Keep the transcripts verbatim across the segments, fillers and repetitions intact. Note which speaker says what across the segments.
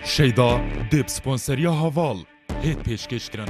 Speaker 1: شیدا دیب سپانسریا هاوال هیت پیشکش کرن.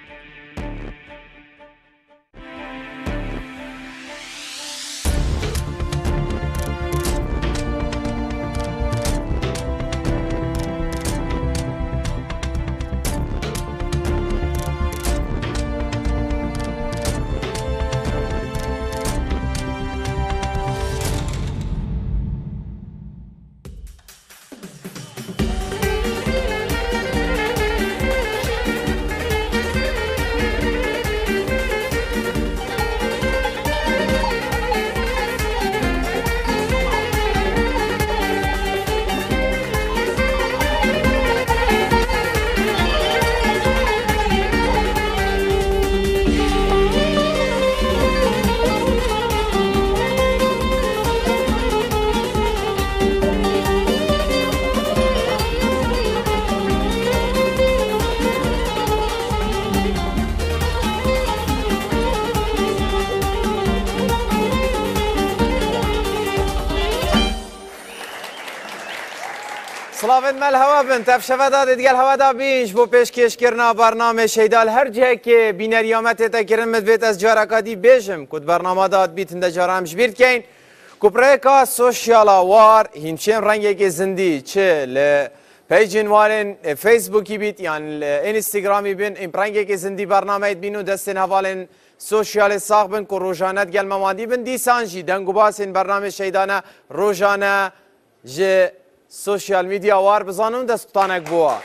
Speaker 2: سلامت مال هوا بن تف شفدا دیگر هوا دا بینش بو پیشکش کرنا برنامه شیدال هر جه که بینریامت تا کرن مدویت از جارکادی بیشم کد برنامه داد بیتن دا جارامش بیرد کین کپریکا سوشیالا وار هینچین رنگی که زندی چه ل پیجین وارن فیسبوکی بیت یعنی اینستاگرامی بین این رنگی که زندی برنامه بینو دستن حوالن سوشیال ساق بن که روزانه گل موادی بن دیسانجی دنگو باسین برنامه شیدانه روزانه ج سوشیال میدیا وار بزانم دست بتانک بوا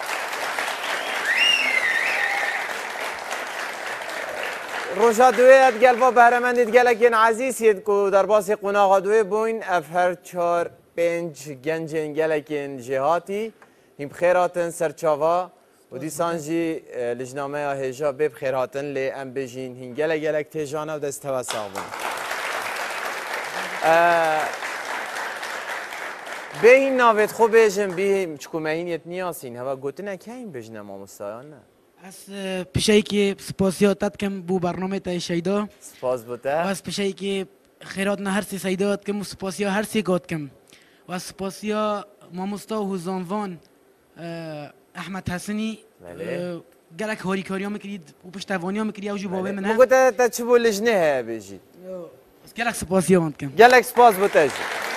Speaker 2: روژا دوی ادگل با بهرمندید گلکین عزیزید که در باسی قناغ دوی بوین اف هر چار پنج گنجین گلکین جهاتی هم بخیراتن سرچاوا و دیسانجی لجنامه هجا به بخیراتن لی ام بجین هین گلک گلک تیجانه و دست توسع بون به این ناوید خوب بیشم بیم چکو مهینیت نیاسین هوا گوته نکهیم بجنه ما مستایان نه
Speaker 3: از پیشایی که سپاسیاتت کم بو برنامه تا شیدا
Speaker 2: سپاس بوده
Speaker 3: و از پیشایی که خیرات نه هر سی سیدات کم و سپاسیا هر سی گات کم و از سپاسیا ماموستا و زانوان احمد حسنی گلک هاری کاری ها میکرید و پشتوانی ها میکرید و جو بابه من هم
Speaker 2: گوته تا چه بو لجنه بیجید
Speaker 3: گلک سپاسیا وند کم
Speaker 2: گلک سپاس بوده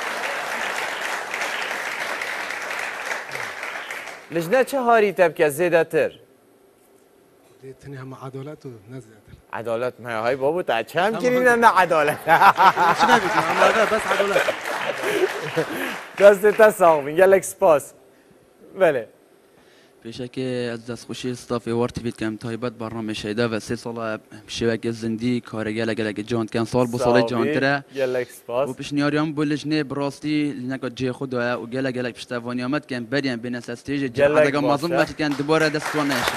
Speaker 2: لجنه چه هاری تب که زیده تر؟
Speaker 4: تنی هم عدالت و نزیده تر
Speaker 2: عدالت ما های بابو تا چه هم کنین نه عدالت
Speaker 4: چه نبیدیم هم بس عدالت
Speaker 2: دست تا ساقمین گلک سپاس بله
Speaker 5: پیشه که از دست خوشی استاف وارتی بید کم تایبت برنامه شیده و سه سال شبکه زندی کارگل گلک جان کن سال بو سال جان تره
Speaker 2: گلک سپاس
Speaker 5: و پیش نیاریام بولجنه براستی لنگا جه خود و گلک گلک پشتوانی آمد کن بریم بین استیج جهادگا مازم بچه کن دوباره دست وانه اشه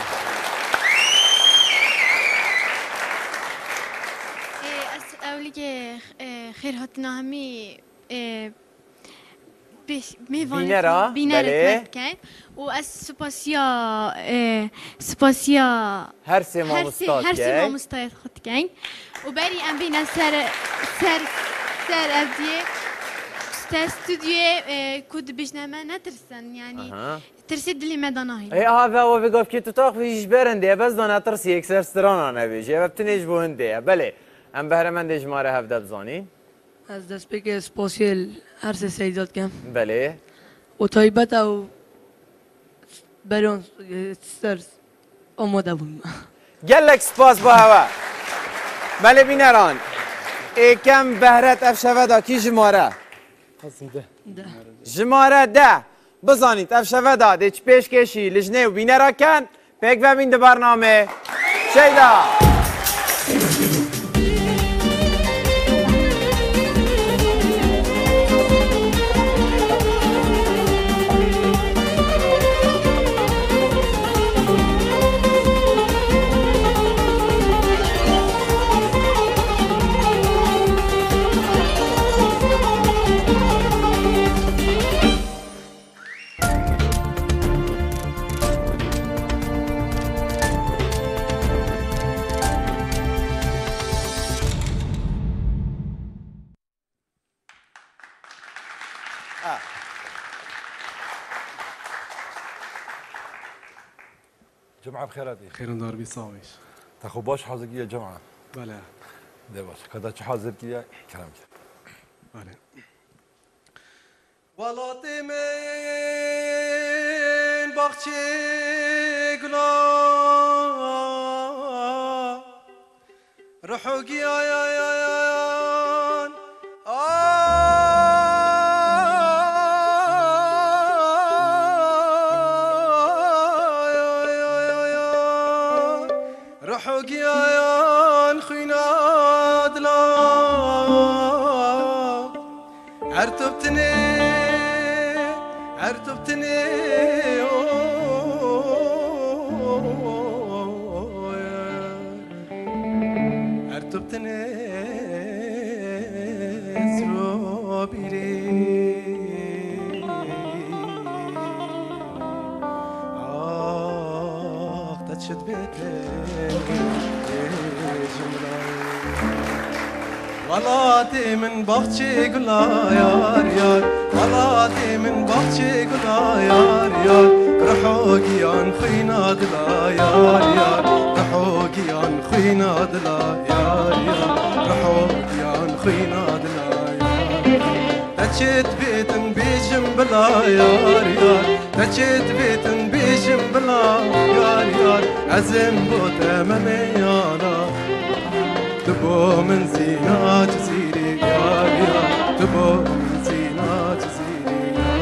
Speaker 6: از اولی که خیر هاتنا همی
Speaker 2: بینرا
Speaker 6: بینرا کن و از سپاسیا سپاسیا
Speaker 2: هر سه ما مستاد
Speaker 6: هر سه ما مستاد خود کن و بری ام بینا سر سر سر افدیه سر استودیو کد بجنامه نترسن یعنی ترسید دلی مدانه
Speaker 2: ای آها و بگفت که تو تاق فیش برنده بس دانه ترسی یک سر ستران نبیشه و بتنیش بونده بله ام بهرمند اجماره هفته بزانی
Speaker 7: از دست بگه سپاسیل هر سه سیدات کم
Speaker 2: بله
Speaker 7: و تایبت او برون سرس آماده بود
Speaker 2: گلک سپاس با هوا بله بینران ای کم بهرت افشوه دا کی جماره جماره ده بزانید افشوه دا دیچ پیش کشی لجنه و بینرا کن پیک و بین برنامه شیدا
Speaker 8: جمعة بخيراتي.
Speaker 4: خير دار بي صامش.
Speaker 8: تاخو باش حاضر كيا جمعة.
Speaker 4: بله.
Speaker 8: ده باش كذا شو حاضر كيا كلام كده.
Speaker 4: بله.
Speaker 9: ولاتي من بخشي قلا روحو كيا يا يا يا حقيان خيناد لا عرتبتني عرتبتني عرتبتني سروبيري آخ تشد بيتي غلاتي من بختي قلا يار يار غلاتي من بختي قلا يار يار رحوقي عن خينا دلا يار يار رحوقي عن خينا دلا يار يار رحوقي عن خينا دلا يار تشت بيتن بيجم بلا يار يار تشت بيتن بيجم بلا يار يار عزم بوتا مميانا تبو من زينة جزيري يا يا تبو من زينة جزيري يا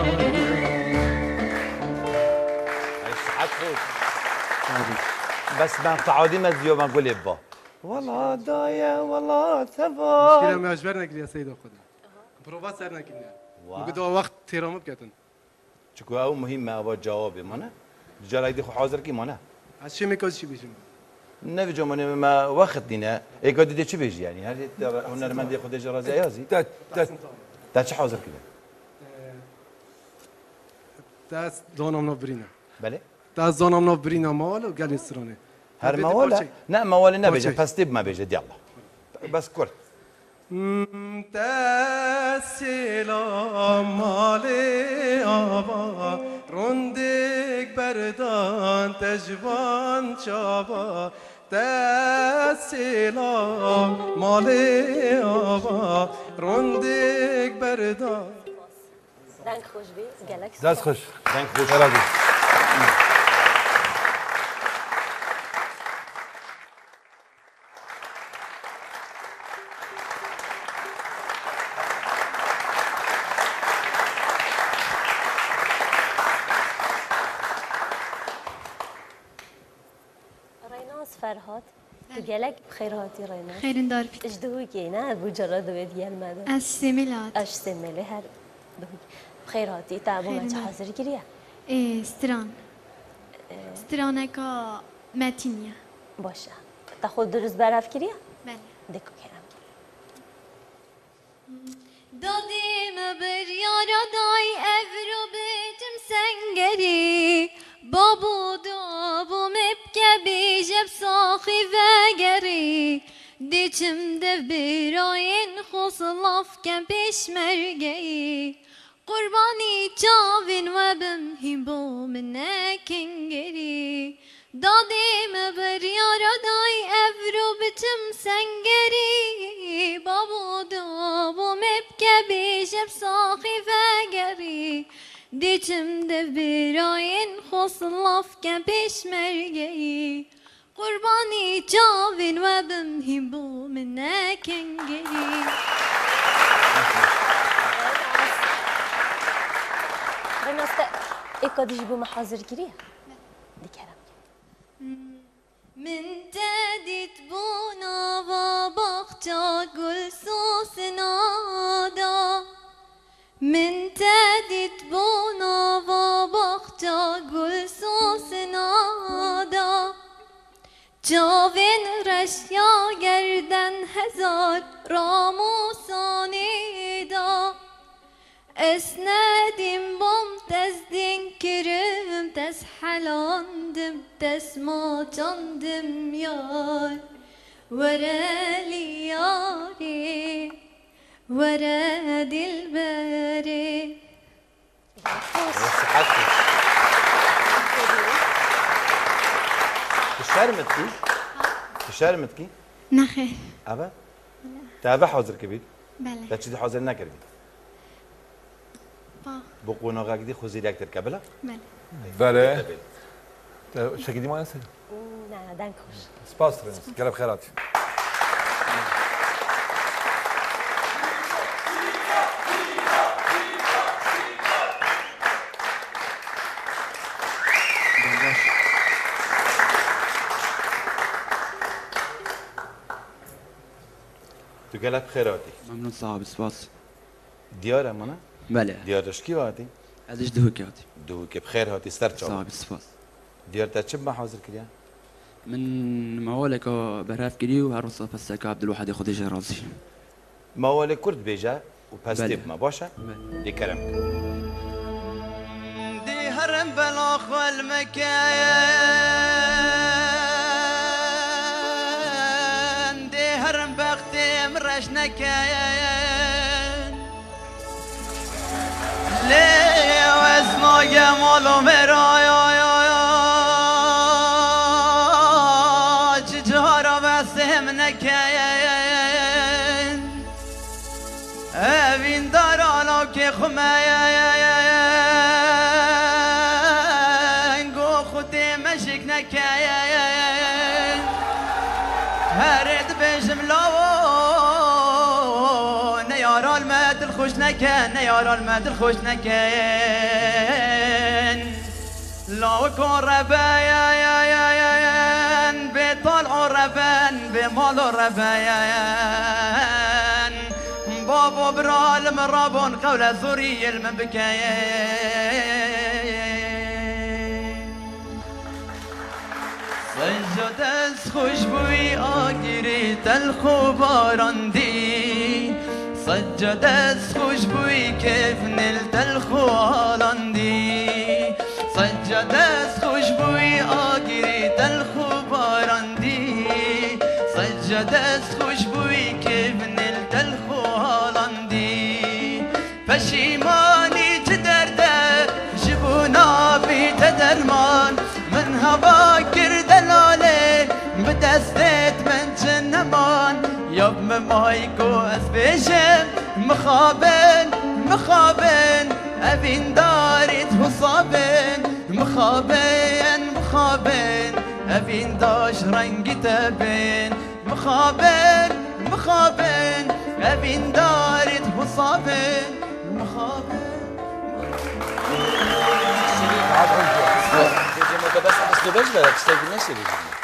Speaker 2: يا بس ما تعودي ما زيو ما نقول با والله دايا والله ثبا
Speaker 4: مشكلة ما أجبرنا كل يا سيد خدا بروفات سرنا كلنا وقدوا وقت تيرام بكتن
Speaker 2: شكو أو مهمة أو جوابي مانا جالك دي خو حاضر كي مانا
Speaker 4: هالشيء ميكوز شيء بيجي
Speaker 2: نبي جمانة ما وقت دينا إيه قد دي شو بيجي يعني هل هنا من دي خد جرازي أيازي تا تا تا شو حاضر كده
Speaker 4: تاس زونم نوبرينا
Speaker 2: بله
Speaker 4: تاس زونم نوبرينا مال وقال يسرونه
Speaker 2: هر مولا لا مولا نبي بس تب ما بيجي يلا بس كل
Speaker 9: تسلام مالي آبا روندك بردان تجوان شابا تسلام مالي آبا روندك بردان
Speaker 10: دنگ خوش بی گلکس
Speaker 8: دست خوش
Speaker 2: دنگ خوش
Speaker 8: راضی
Speaker 10: فرهاد گلک بخیر هاتی رینا
Speaker 6: خیرین دار بید
Speaker 10: اجدهوی که نه بوجرا دوید گل مدن
Speaker 6: از سمیلات
Speaker 10: اش سمیله هر دهوی بخیر هاتی تعبو من چه حاضر گریه
Speaker 6: استران استرانه که متینیه
Speaker 10: باشه تا خود درست برف گریه
Speaker 6: بله
Speaker 10: دکو کرم
Speaker 6: دادیم بر یارا دای افرو بجم سنگری بابو دابو مبکه بیجب ساخی وگری دیچم ده براین خصلاف که پیشمرگی قربانی چاوین و بم هیبو من کنگری دادیم بر یارا دای افرو بجم سنگری بابو دابو مبکه بیجب ساخی وگری دیچم ده براین خصلاف که پیشمرگی قربانی چاوین و بم هیبو من کنگری
Speaker 10: رناسته ایکا دیجبو محاضر گریه دیکرم
Speaker 6: من تدید بونا و باخچا گل سوس نادا من تدید بونا و باخچا گل سوس نادا جاوین رشیا گردن هزار راموسانی دا اسندیم بوم تز دین کرم تز حلاندم تز ماچاندم یار ورلی یاری ورا دلبری
Speaker 2: شرمت کی؟ شرمت کی؟
Speaker 6: نخیر
Speaker 2: أبا؟ تابع حاضر كبير؟
Speaker 6: بله
Speaker 2: لا تشدي حاضر نكربي
Speaker 6: با
Speaker 2: بقونا غاكدي خوزي أكتر كبلة؟
Speaker 8: بله شكدي ما نسي
Speaker 10: نه دنگ خوش
Speaker 8: سپاس رنس قلب خيراتي
Speaker 2: تو قلب خيراتي
Speaker 5: ممنون صاحب سپاس
Speaker 2: ديار أمانة؟
Speaker 5: بله
Speaker 2: ديارش كي واتي؟
Speaker 5: ازش دهوك هاتي
Speaker 2: دوك بخير هاتي سر شو
Speaker 5: صاحب سپاس
Speaker 2: ديار تشب ما حاضر كريا؟
Speaker 5: من موالك براف كري وهر وصف السكا عبد الواحد ياخذ راسي
Speaker 2: ما هو كرد بيجا وباستيب ما باشا
Speaker 5: بله.
Speaker 2: دي كلام
Speaker 11: دي هرم بلاخ والمكان دي هرم بختي مرش نكاين ليه واسمع جمال ومرايا يا يا جهارا بسهم نكاين أبين دارانا كي خماين قو خدي مشك نكاين هرد بجملاو نيارا المد الخوش نكاين نيارا المد الخوش نكاين لا وكون ربايا يا يا يا بطلع ربان بمال ربايا بابا برال مرابون قول سوري المبكاين سجد خوشبوي آگیری تلخو باراندی سجد خوشبوی کیف نیل تلخو آلاندی سجد خوشبوی آگیری تلخو باراندی سجد خوشبوی کیف نیل تلخو آلاندی پشیمانی چه درده جبونا بی تدرمان من هوا کرد لاله به دستت من جنمان یاب مایکو از بیشم مخابن مخابن ابین دارید حسابن مخابن مخابن ابین داش رنگی تبین مخابن مخابن ابین دارید حسابن مخابن
Speaker 2: بس بس بس بس تستقبل نشي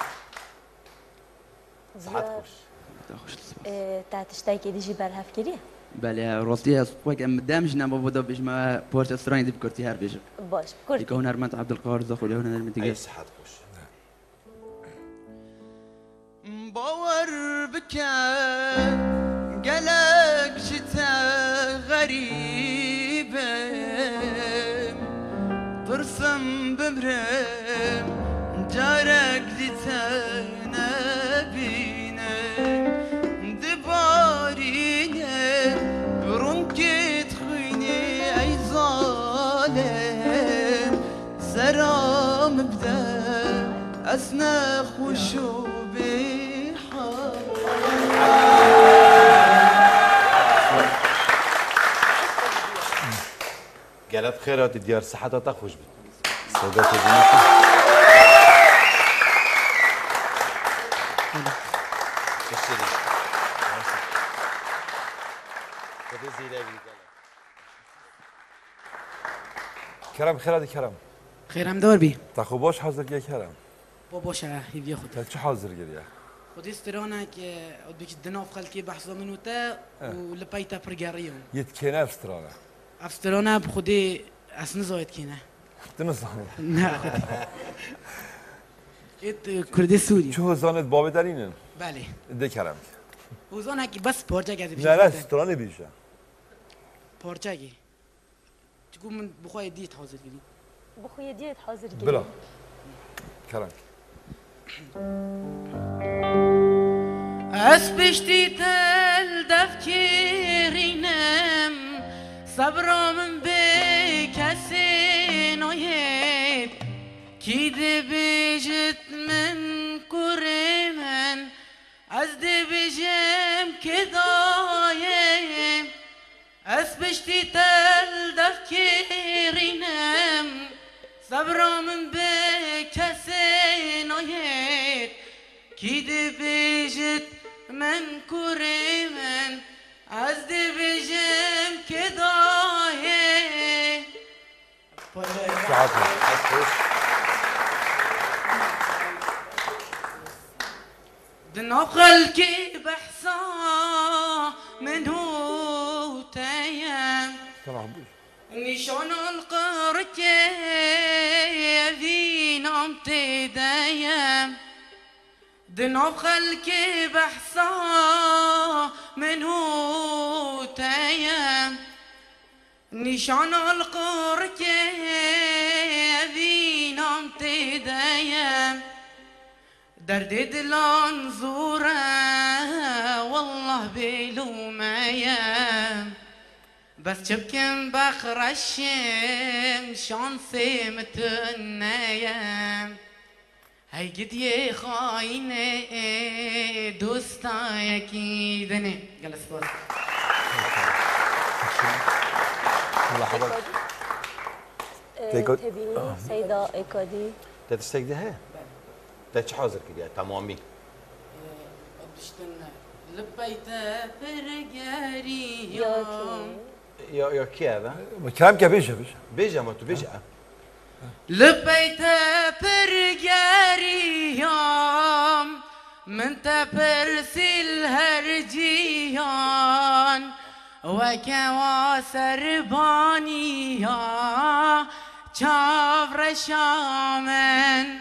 Speaker 2: صحت خوش
Speaker 10: تا تشتاكي ديجي برهف كريه
Speaker 5: بله راستی از وقت مدامش نما بودا بیش ما پورت استرانی دی بکرتی هر بیش
Speaker 10: باش بكرتي
Speaker 5: يكون هرمت عبد القاهر دخل هنا المنتجات
Speaker 2: أي صحت خوش
Speaker 11: باور بكن قلق شتا غريبة ترسم بمرم جارك زيتنا بينا دبارينا برونكي تخيني أي ظالم سرام بدا أسنا خوشو
Speaker 2: قالت خيرات ديار صحتها تخوش بت سودات الدنيا
Speaker 8: کرم خیراتی کرم
Speaker 3: خیرم دار بی
Speaker 8: تخو باش حاضر گیه کرم
Speaker 3: بابا شه هیوی خود
Speaker 8: تا چه حاضر گیریه
Speaker 3: خودی استرانه که بيك دناف خلكي بحث منوتا ولبيتا برجاريون
Speaker 8: يتكينا افسترانا
Speaker 3: افسترانا بخودي اسن زايد كينا
Speaker 8: دنزانه
Speaker 3: نه خودي ات كردي سوري
Speaker 8: شو زانت باب درينن
Speaker 3: بله
Speaker 8: ده کرم
Speaker 3: وزانه که بس پارچه گذی
Speaker 8: نه نه استرانه بیشه
Speaker 3: پارچه گی تقول من بخوای دیت حاضر گیری
Speaker 10: بخويا ديت حاضر جدا
Speaker 8: بلا کرم
Speaker 3: از پشتی تل دفکرینم صبرم به کسی ناید کی ده بیجت من دی بیجم که دایم از پشتی تل دفکرینم صبرامم به کسی ناید کی دی بیجت من کوری من از دی بیجم که دایم دنقل كي بحصا من هو تيام نشان القركة في نوم تدايم دنقل كي بحصا من هو تيام نشان القركة في نوم تدايم درد دلان زوره والله بلومايم بس جبكم بخرشم شانسي متنايم هاي قد يا خاينة دوستا يكيدني جلس بس
Speaker 10: تبيني سيدة إيكادي
Speaker 2: تستجدها تاش حاضر كده تمامي
Speaker 3: لبيته برقاري
Speaker 2: يا يا كي هذا
Speaker 8: كلام كي بيجا بيجا
Speaker 2: بيجا ما تو بيجا
Speaker 3: لبيته برقاري يوم من تبرسل هرجيان وكواسر بانيا چاور شامن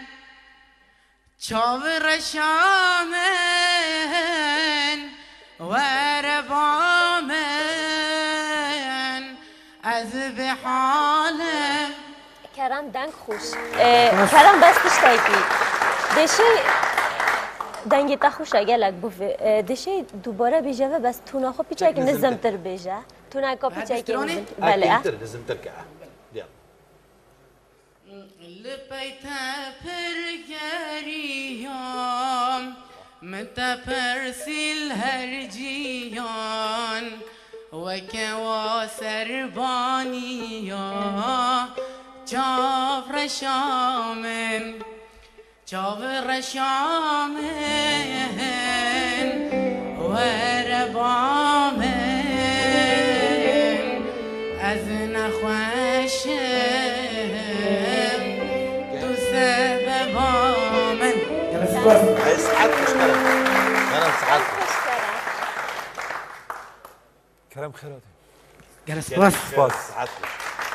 Speaker 3: چاور شامن وربامن از بحالم
Speaker 10: کرم دنگ خوش کرم بس تشتاقی دشی دنگی تا خوش اگلک بوفه دشی دوباره بیجه و بس تونا خو پیچه که نزم تر بیجه تونا کا پیچه که نزم
Speaker 2: بله نزم تر که
Speaker 3: لبيته برقاريام متى برسل هرجيان وكواسر بانيا جاور شامن جاور شامن وربامن از نخوشم
Speaker 2: سعادتك كلام انا سعادتك
Speaker 8: كلام خيراتي
Speaker 3: جلس بس
Speaker 8: بس
Speaker 2: سعادتك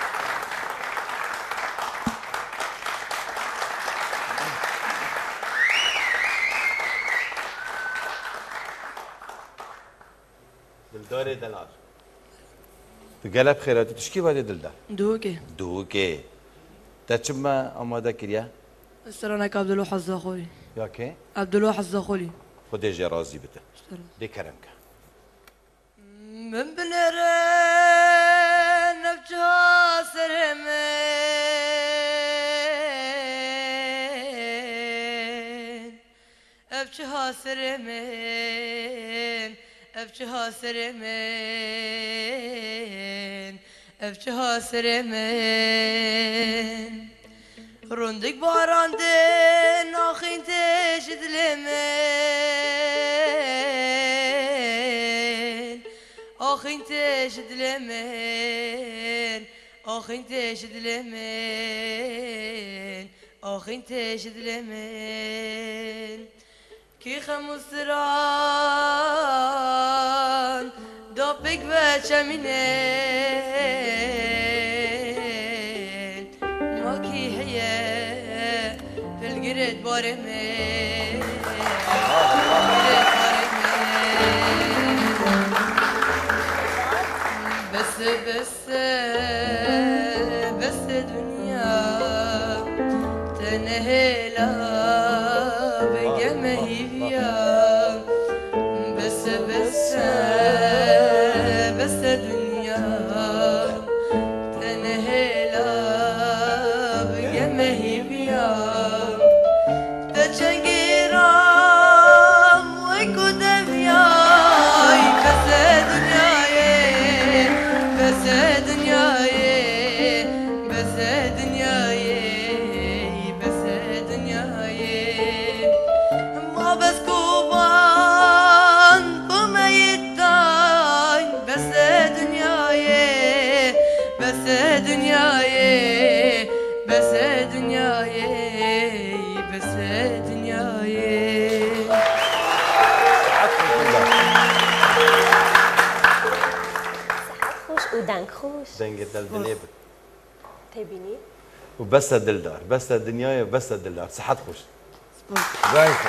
Speaker 2: دلدار دلار تقلب خيراتي تشكي بعد دلدار
Speaker 7: دوكي
Speaker 2: دوكي تشما اماده كريا
Speaker 7: استرانك عبد الواحد الزاخولي
Speaker 2: يا كي
Speaker 7: عبد الواحد الزاخولي
Speaker 2: خدي جا رازي بته دي كرمك
Speaker 7: من بنرن نبجها سرمين ابجها سرمين ابجها سرمين ابجها سرمين روندك باراندن آخین تشد لمن آخین تشد لمن آخین تشد لمن آخین تشد لمن کی خمسران داپک و چمینه ما کی هیه فلگرد بارمه بس بس بس دنیا تنهلا بجمه هيا بس بس بس دنیا تنهلا بجمه هيا تشنگیرام و کدوم دنیای بس دنیای ما بس کوبان بمیتای بس دنیای بس دنیای بس دنیای بس دنیای
Speaker 10: خوش و دنگ خوش
Speaker 12: دنگ دل دليب
Speaker 10: تبینی
Speaker 12: وبس دلدار بس الدنيا بس الدلدار صحت خوش
Speaker 8: زي خوش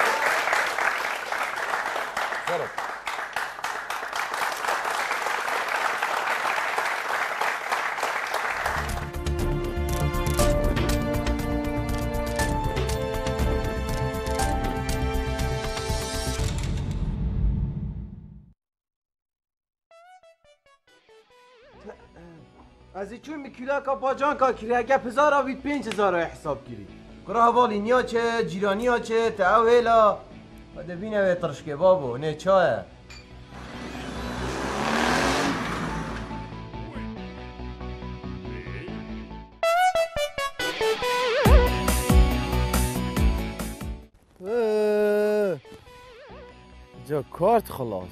Speaker 2: از چون میکیلا کا باجان کا کریه گپ هزار آوید پنج هزار حساب کری کرا حوالی نیا چه جیرانی ها چه تعویلا و دبینه به ترشکه بابو نه چاه جا کارت خلاص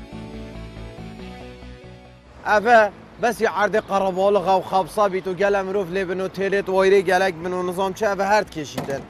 Speaker 2: اوه بس یه عرض قربالغ و خبصا بیت و گل امروف لی بنو تیلیت وایره گلک بنو نظام چه اوه هرد کشیدن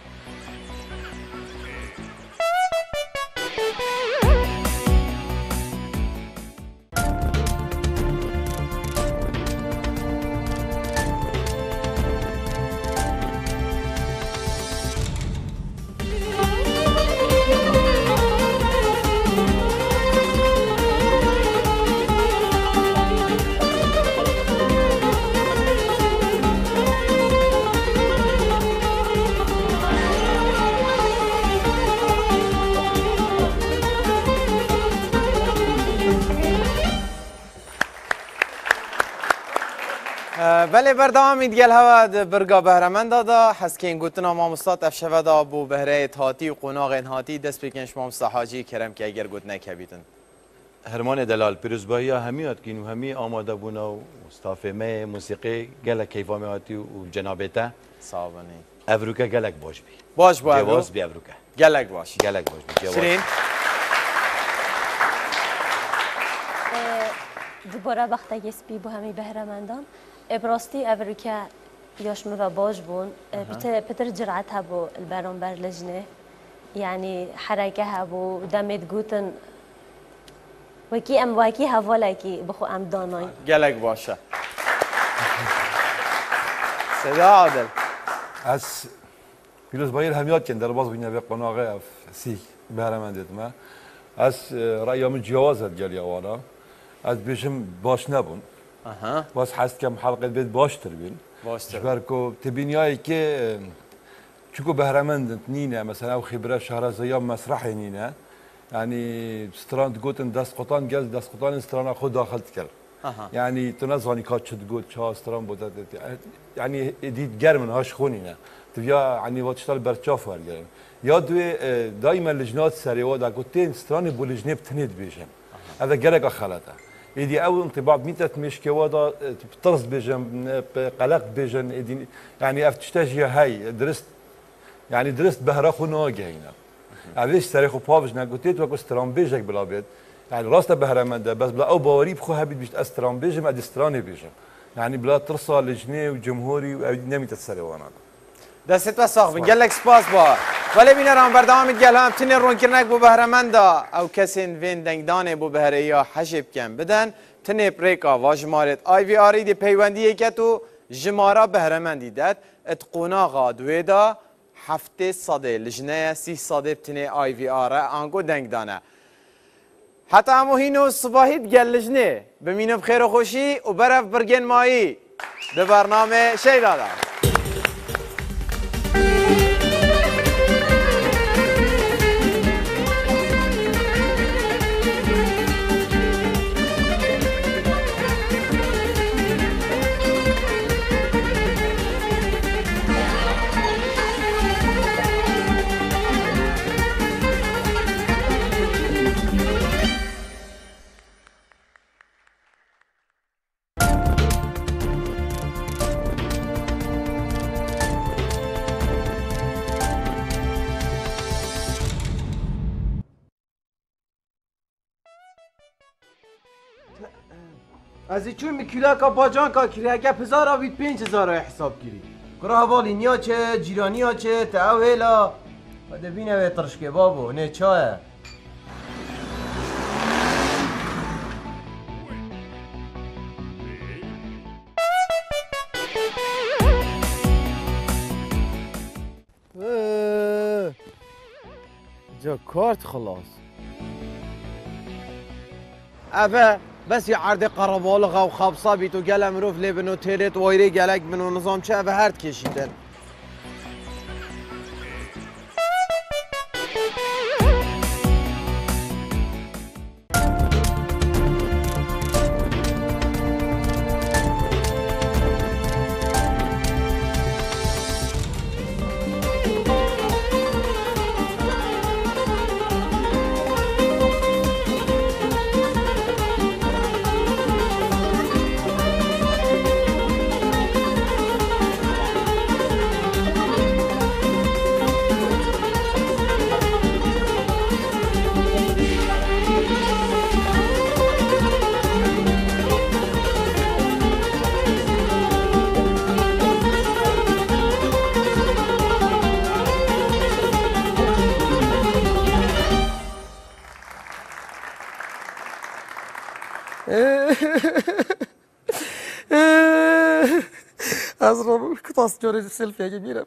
Speaker 2: بله بردام ایدگل هوا برگا بهرمند دادا حس که این گوتنا ما مستاد افشوه دا بو بهره تاتی و قناغ هاتی دست بکنش ما مستحاجی کرم که اگر گوتنه کبیتن
Speaker 12: هرمان دلال پیروزبایی همیات کین و همی آماده بونا و استافمه موسیقی گلک کیفامه هاتی و جنابته
Speaker 2: صابنی
Speaker 12: افروکه گلک باش بی
Speaker 2: باش با
Speaker 12: جواز بی افروکه
Speaker 2: گلک باش
Speaker 12: گلک باش بی جواز
Speaker 2: شرین
Speaker 10: دوباره وقتی سپی بو همی بهرمندان ابراستی افریکا یاش مرا باش بون پتر پتر جرعت هبو البرون بر لجنه يعني حركه هبو دمت گوتن وکی ام وکی هوالا کی بخو ام دانای
Speaker 2: گلک باشه صدا عادل
Speaker 8: از پیروز بایر همیات کن در باز بینه به قناغه سی بهرمندت ما از رأیم جوازت گلی آوانا از بیشم باش نبون
Speaker 2: اها
Speaker 8: باز حست کم حلقه بيت باشتر بين
Speaker 2: باشتر
Speaker 8: جبركو تبينياي كي شكو بهرمند نينا مثلا او خبره شهر زيام مسرحي نينا يعني ستراند جوتن دست قطان جاز دست قطان استران خود داخلت كر
Speaker 2: اها
Speaker 8: يعني تنزاني كات شد جوت شا استران بود يعني ديت جرمن هاش خونينا تبيا يعني واتشتال برچاف ورگرن يا دوي دائما لجنات سريوا دا گوتين ستران بولجنه بتنيد بيشن هذا جرك خلطه إدي أول انطباع ميتة مش كوادا بترص بيجن قلق بيجن إدي يعني أفتشتاجي هاي درست يعني درست بهراخو ناجي هنا علاش تاريخو بافج نقطيت وكو ستران بيجك بلا بيت يعني راسته بهرمنده بس بلا أو باوري بخو هبيت بيش أستران بيجم أدي ستراني بيجم يعني بلا ترصى لجنة وجمهوري ونميت السريوانا
Speaker 2: دستت وساق بن قال لك سباس با ولی بینه رام بردام گل هم تنی رون کرنک بو بهرمندا او کسین وین دنگدان بو بهریا حشب کن بدن تنی پریکا و جمارت آی وی آری دی پیوندی که تو جمارا بهرمندی داد ات قناغا دویدا هفته صده لجنه سی صده بتنی آی وی آره آنگو دنگدانه حتی همو هینو صباحیت گل لجنه بمینو بخیر و خوشی و برف برگن مایی به برنامه شیدادا
Speaker 13: از این چون میکیلا کا باجان کا کریه که پزار آوید پینج هزار حساب گیری کرا حوالی نیا چه جیرانی ها چه تعویلا و دبینه به ترشکه بابو نه چاه
Speaker 2: جا کارت خلاص اوه بس یه عرض قربالغ و خبصا بیت و گل امروف لیبن و تیرت و ایره گلک بن و نظام چه اوه هرد کشیدن
Speaker 14: از رو کتاس جوری سلفی اگه میرم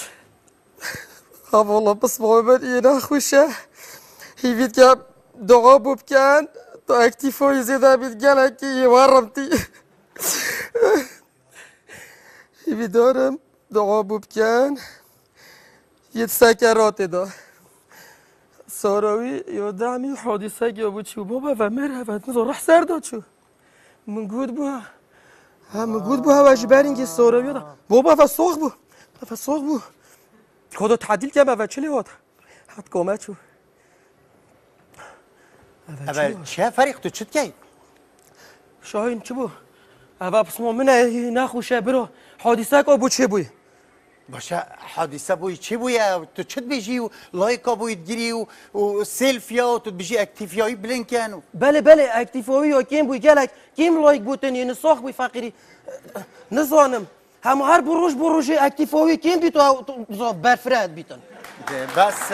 Speaker 14: خب والله بس محمد اینا خوشه هیوید که دعا ببکن تا اکتیفای زیده بید گلک که یه ورمتی هیوید دارم دعا ببکن یه سکرات دا ساراوی یادمی حادثه گیا بود چو بابا و مره و نزا رح سر داد چو من گود بو هم گود بو هواش برین که ساراوی دا بابا و سوخ بو و سوخ بو خدا تعدیل که و چلی هات حد کامه چو
Speaker 15: اول چه فریق تو چت کی
Speaker 14: شاهین چه بو اول پس منه نخوشه برو حادثه که بو چه بوی
Speaker 15: باشه حادثه بوی چی بویه تو چت بیجی و لایکا بوی گیری و, و سیلفیا و تو بیجی اکتیفیایی بلنکن و
Speaker 14: بله بله اکتیفیایی ها کیم بوی گلک کیم لایک بوتن یعنی ساخ بوی فقیری نزانم هم هر بروش بروش اکتیفیایی کیم بی تو برفرد بیتن
Speaker 15: ده بس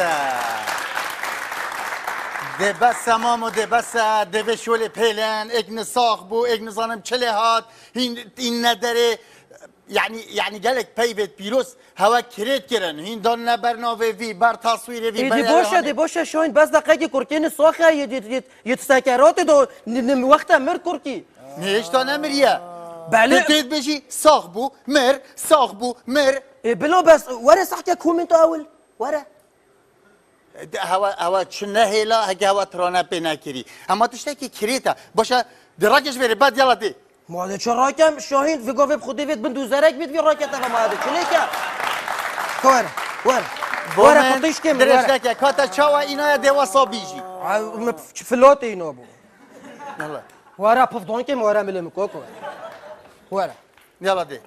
Speaker 15: ده بس مامو ده بس ده شول پیلن اگن ساخ بو اگن زانم چله هات این نداره يعني يعني قالك بيبت بيروس هوا كريت كرن هين دون برنامه في بر تصوير في
Speaker 14: دي باشا دي باشا شاين بس دقيقه كركين ساخه يت يتسكرات دو وقت مر كركي
Speaker 15: نيش تا نمريه
Speaker 14: بله
Speaker 15: تيت بيجي ساخ بو مر ساخ بو مر
Speaker 14: بلا بس ورا صحك كومنت اول ورا
Speaker 15: هوا هوا شنه هلا هجا هوا ترانا بناكري اما تشتكي كريتا باشا دراجش بره بعد يلا دي
Speaker 14: ما هذا شو راكم شاهين في قوي بخدي بيت بندو زرق بيت في راكته ما هذا شو ليك ورا ورا ورا قطيش كم
Speaker 15: درش لك كاتا شاوا اينا دواسا بيجي
Speaker 14: فلوت اينا ابو
Speaker 15: يلا
Speaker 14: ورا بفضون كم ورا ملم كوكو ورا
Speaker 15: يلا دي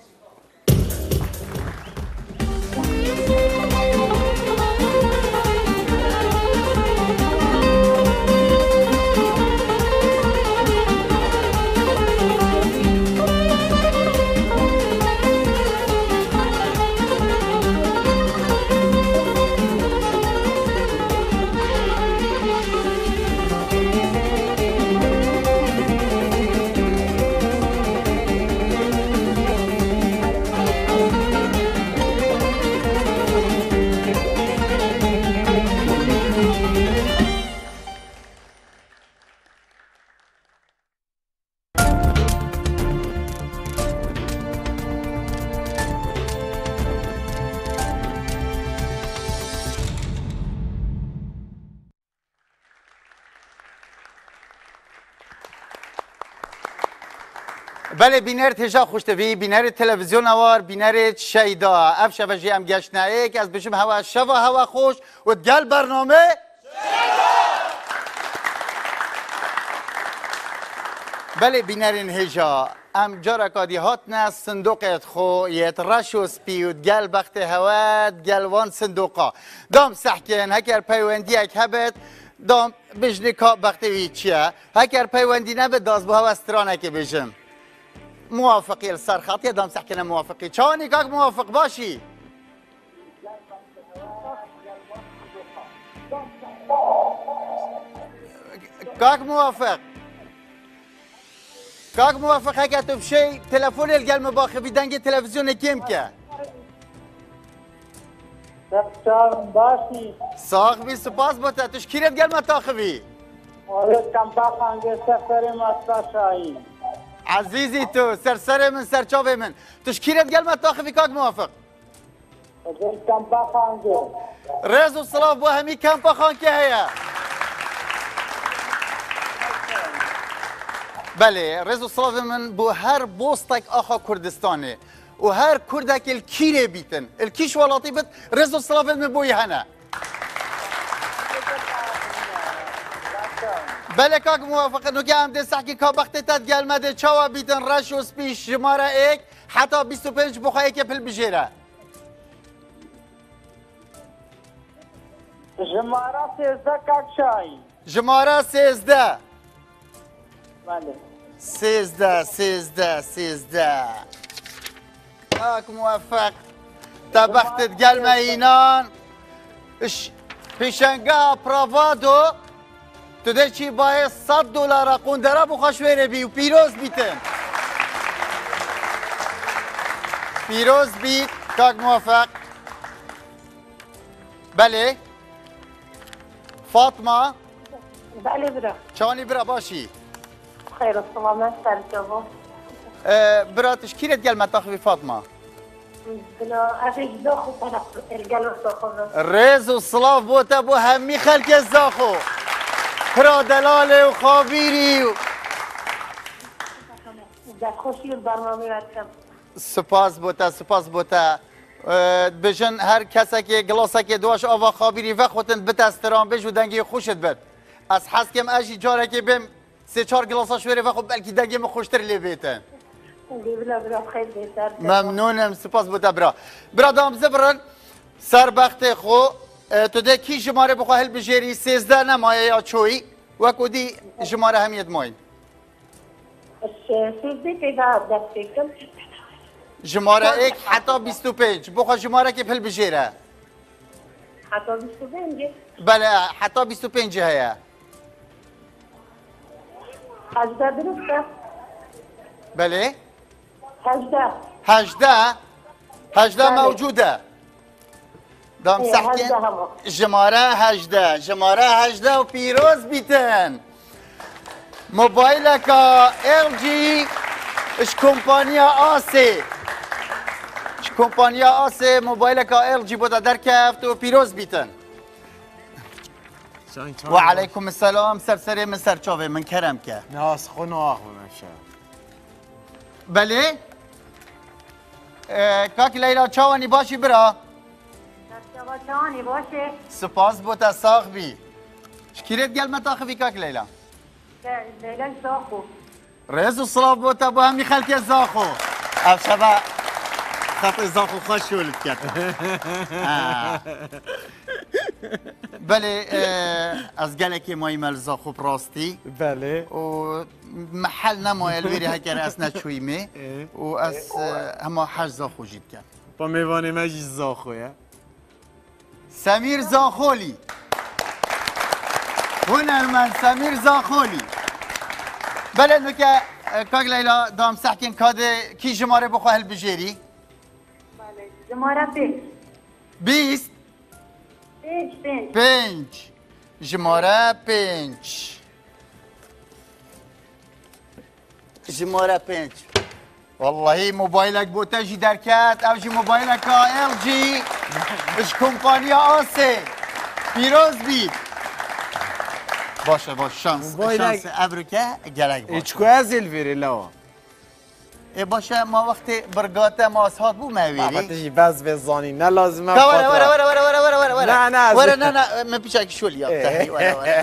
Speaker 15: بله بینر تجا خوشتوی بینر تلویزیون اوار بینر شیدا اف شبه جی ام گشنه که از بشم هوا شوا هوا خوش و گل برنامه شیدا بله بینرین هجا ام جارا کادی هات نه صندوقت خو یت رشو سپیود گل بخت هوا گل وان صندوقا دام سحکن هکر پیوندی اک هبت دام بجنی که بختی وی چیه هکر پیوندی نبه داز بو هوا استرانه که بجم موافقی السر خاطی دام سحکنه موافقی چانی کاک موافق باشی کاک موافق کاک موافق هکر تو بشی تلفون الگلم باخوی دنگ تلویزیون کم که
Speaker 16: باشی
Speaker 15: ساق بی سپاس بوده توش کیرت گلم تاخوی
Speaker 16: آره کم بخانگه سفر مستا شایی
Speaker 15: عزیزی تو سرسر من سرچاوه من توش کیرت گلم تاخوی کاک موافق
Speaker 16: کم بخانگه
Speaker 15: رز و صلاف بو همی کم بخان که هیا بله رز و صلاف من بو هر بوستک آخا کردستانه و هر کردک الکیره بیتن الکیش ولاتی بت رز و صلاف من بوی هنه بله کاک موافقه نو که هم ده سحکی که بختی تد گلمده چاوا بیتن رش و سپیش شماره ایک حتی بیست و پنج بخواهی که پل بجیره
Speaker 16: جماره سیزده کاک شایی
Speaker 15: جماره سیزده
Speaker 16: بله
Speaker 15: سیزده سیزده سیزده کاک موفق تا بختت گلمه اینان پیشنگاه پراوادو تو ده چی باید صد دلار قندره بخوشویره بی و پیروز بیتن پیروز بیت کاک موفق بله فاطمه
Speaker 16: بله برا
Speaker 15: چانی برا باشی
Speaker 16: خیر السلامت سرجابا
Speaker 15: برا تشکیلت گل متاخبی فاطمه
Speaker 16: بلا افیج داخو طرف الگلو داخو
Speaker 15: رز و صلاف بوتا بو همی خلق الزاخو کرا دلاله و خابیری و
Speaker 16: در خوشی برنامه رکم
Speaker 15: سپاس بوتا سپاس بوتا بجن هر کسی که گلاسه که دواش آوا خابیری و خودن بتستران بجو دنگی خوشت بد از حس کم اجی جاره که بیم سه چهار گلاسه شویره و خب بلکی دنگی خوشتر لی بیتن
Speaker 16: بلا برا خیلی بهتر
Speaker 15: ممنونم سپاس بوتا برا برا دام زبرن سر بخت خو تو ده کی جماره بخواه هل بجیری سیزده نمایه یا چوی وکو دی جماره همیت ماین
Speaker 16: سیزده پیدا دست بکم
Speaker 15: جماره ایک حتی بیست و پنج بخواه جماره که پل بجیره
Speaker 16: حتی بیست و پنج
Speaker 15: بله حتی بیست و پنج هیا
Speaker 16: هجده درسته
Speaker 15: بله
Speaker 16: هجده
Speaker 15: هجده هجده موجوده دام سحکن جماره هجده جماره هجده و پیروز بیتن موبایل که ال جی اش کمپانیا آسه اش کمپانیا آسه موبایل که ال جی بوده در کفت و پیروز بیتن و علیکم السلام سرسری من سرچاوه من کرم که
Speaker 2: ناس خونو آخ بمشه
Speaker 15: بله کاک لیلا چاوانی باشی برا
Speaker 16: چاوانی باشه
Speaker 15: سپاس بوتا ساخ بی شکیرت گل متاخفی کاک لیلا
Speaker 16: لیلا زاخو
Speaker 15: رز و صلاف بوتا بو همی خلک زاخو اف شبه خط زاخو خوش شولت کرد بله از گلکی مایی مل زاخو براستی
Speaker 2: بله
Speaker 15: و محل نمایل ویری هکر از نچویمه و از همه حج زاخو جید کرد
Speaker 2: با میوانه مجی زاخویه
Speaker 15: سمیر زاخولی هنرمند سمیر زاخولی بله نو که کاک لیلا دام سحکن کاده کی جماره بخواه هل بجیری؟
Speaker 16: بله جماره پنج
Speaker 15: بیست؟
Speaker 16: پنج پنج
Speaker 15: پنج جماره پنج جماره پنج والله موبایلک بوتا جی درکت او جی موبایلک ال جی اش کمپانیا آسه پیروز بید باشه باشه شانس شانس ابروکه گلک باشه
Speaker 2: ایچکو از الویری لوا
Speaker 15: ای باشه ما وقتی برگات ما اصحاب بو مویری
Speaker 2: بابتشی بز بزانی نه لازمه
Speaker 15: ورا ورا ورا ورا ورا ورا ورا
Speaker 2: نه نه
Speaker 15: ورا نه نه من پیشک شولی یا ورا ورا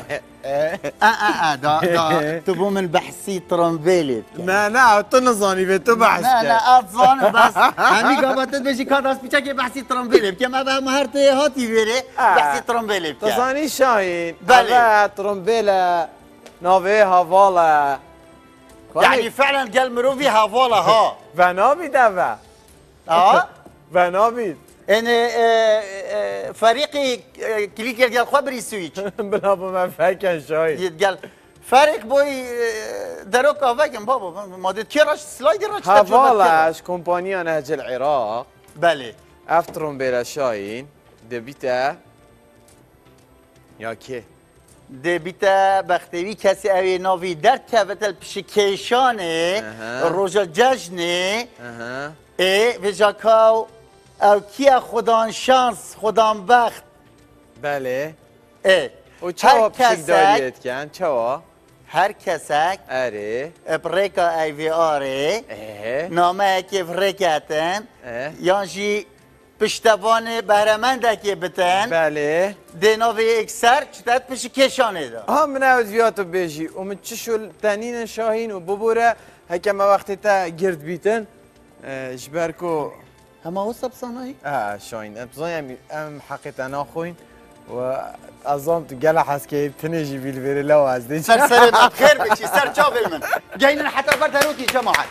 Speaker 15: اه اه دا دا تبو من بحثي ترمبيلي
Speaker 2: نه نه تو نزانی به تو بحث
Speaker 15: نه نه اتزان بس همي قابلت بيجي كاداس بيچا كي بحثي ترمبيلي كما بقى مهارتي هاتي بيري بحثي ترمبيلي
Speaker 2: تزانی شاهین
Speaker 15: بله.
Speaker 2: اوه ترمبیل ناوه هواله
Speaker 15: يعني فعلا قال مروفي هافولا ها
Speaker 2: و نابید اوه
Speaker 15: اه
Speaker 2: و نابید
Speaker 15: ان فريقي كليك قال خبري سويتش
Speaker 2: بلا ما فكر شاهین
Speaker 15: يتقال فريق بوي دروك افاكم بابا ما دي تيراش سلايدر راش
Speaker 2: هوالش کمپانی نهج العراق
Speaker 15: بله
Speaker 2: اف ترمبیل شاهین دبیته یا که
Speaker 15: دبیتا بختوی کسی اوی ناوی در کفتل پیش کیشانه روژا ججنه ای و جاکاو او کیا خدان شانس خدان بخت
Speaker 2: بله
Speaker 15: ای
Speaker 2: و چه پیشک داریت کن؟ چه
Speaker 15: هر کسک
Speaker 2: اره
Speaker 15: بریکا ای وی آره نامه که بریکتن یانجی پشتوان بهرمنده که بتن
Speaker 2: بله
Speaker 15: دیناوی اکسر چطت پیش کشانه دا
Speaker 2: ها من عوض بیاتو بیجی و من چشول تنین شاهین و ببوره هکم وقتی تا گرد بیتن جبرکو
Speaker 15: همه وصب صنعی؟
Speaker 2: اه شاهین ابزایم ام حقیقتا ناخوین و ازام تو گله حس که تنجی بیل بری لو از دی
Speaker 15: سر سر خير بشي سر جاب من جايين حتى برد هروتي جماعه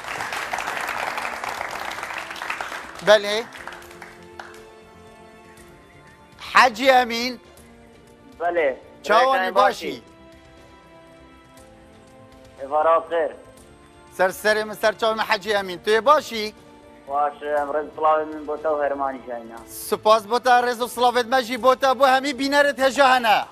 Speaker 15: بله حاجی امین
Speaker 17: بله
Speaker 15: چاوانی باشی
Speaker 17: افراد خیر
Speaker 15: سر سر من سر چاوانی حاجی امین توی باشی
Speaker 17: باشه امروز صلاوت من بوتا و هرمانی جاینا
Speaker 15: سپاس بوتا رز و صلاوت مجی بوتا بو همی بینرت هجاهنا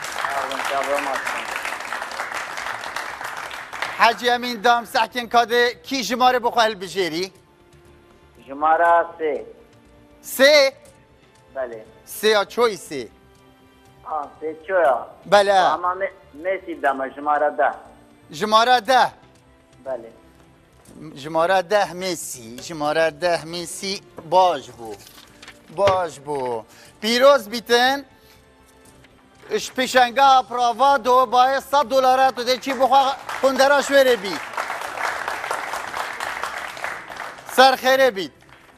Speaker 15: حاجی امین دام سحکن کاده کی جماره بخواه البجیری
Speaker 17: جماره سه
Speaker 15: سه
Speaker 17: بله
Speaker 15: سه یا چوی سه
Speaker 17: آه سه چویا
Speaker 15: بله
Speaker 17: اما میسی دم جماره ده
Speaker 15: جماره ده
Speaker 17: بله
Speaker 15: جماره ده میسی جماره ده میسی باش بو باش بو پیروز بیتن اش پیشنگاه پراوادو باید صد دلاره تو ده چی بخواه کندراش وره بی سر خیره بید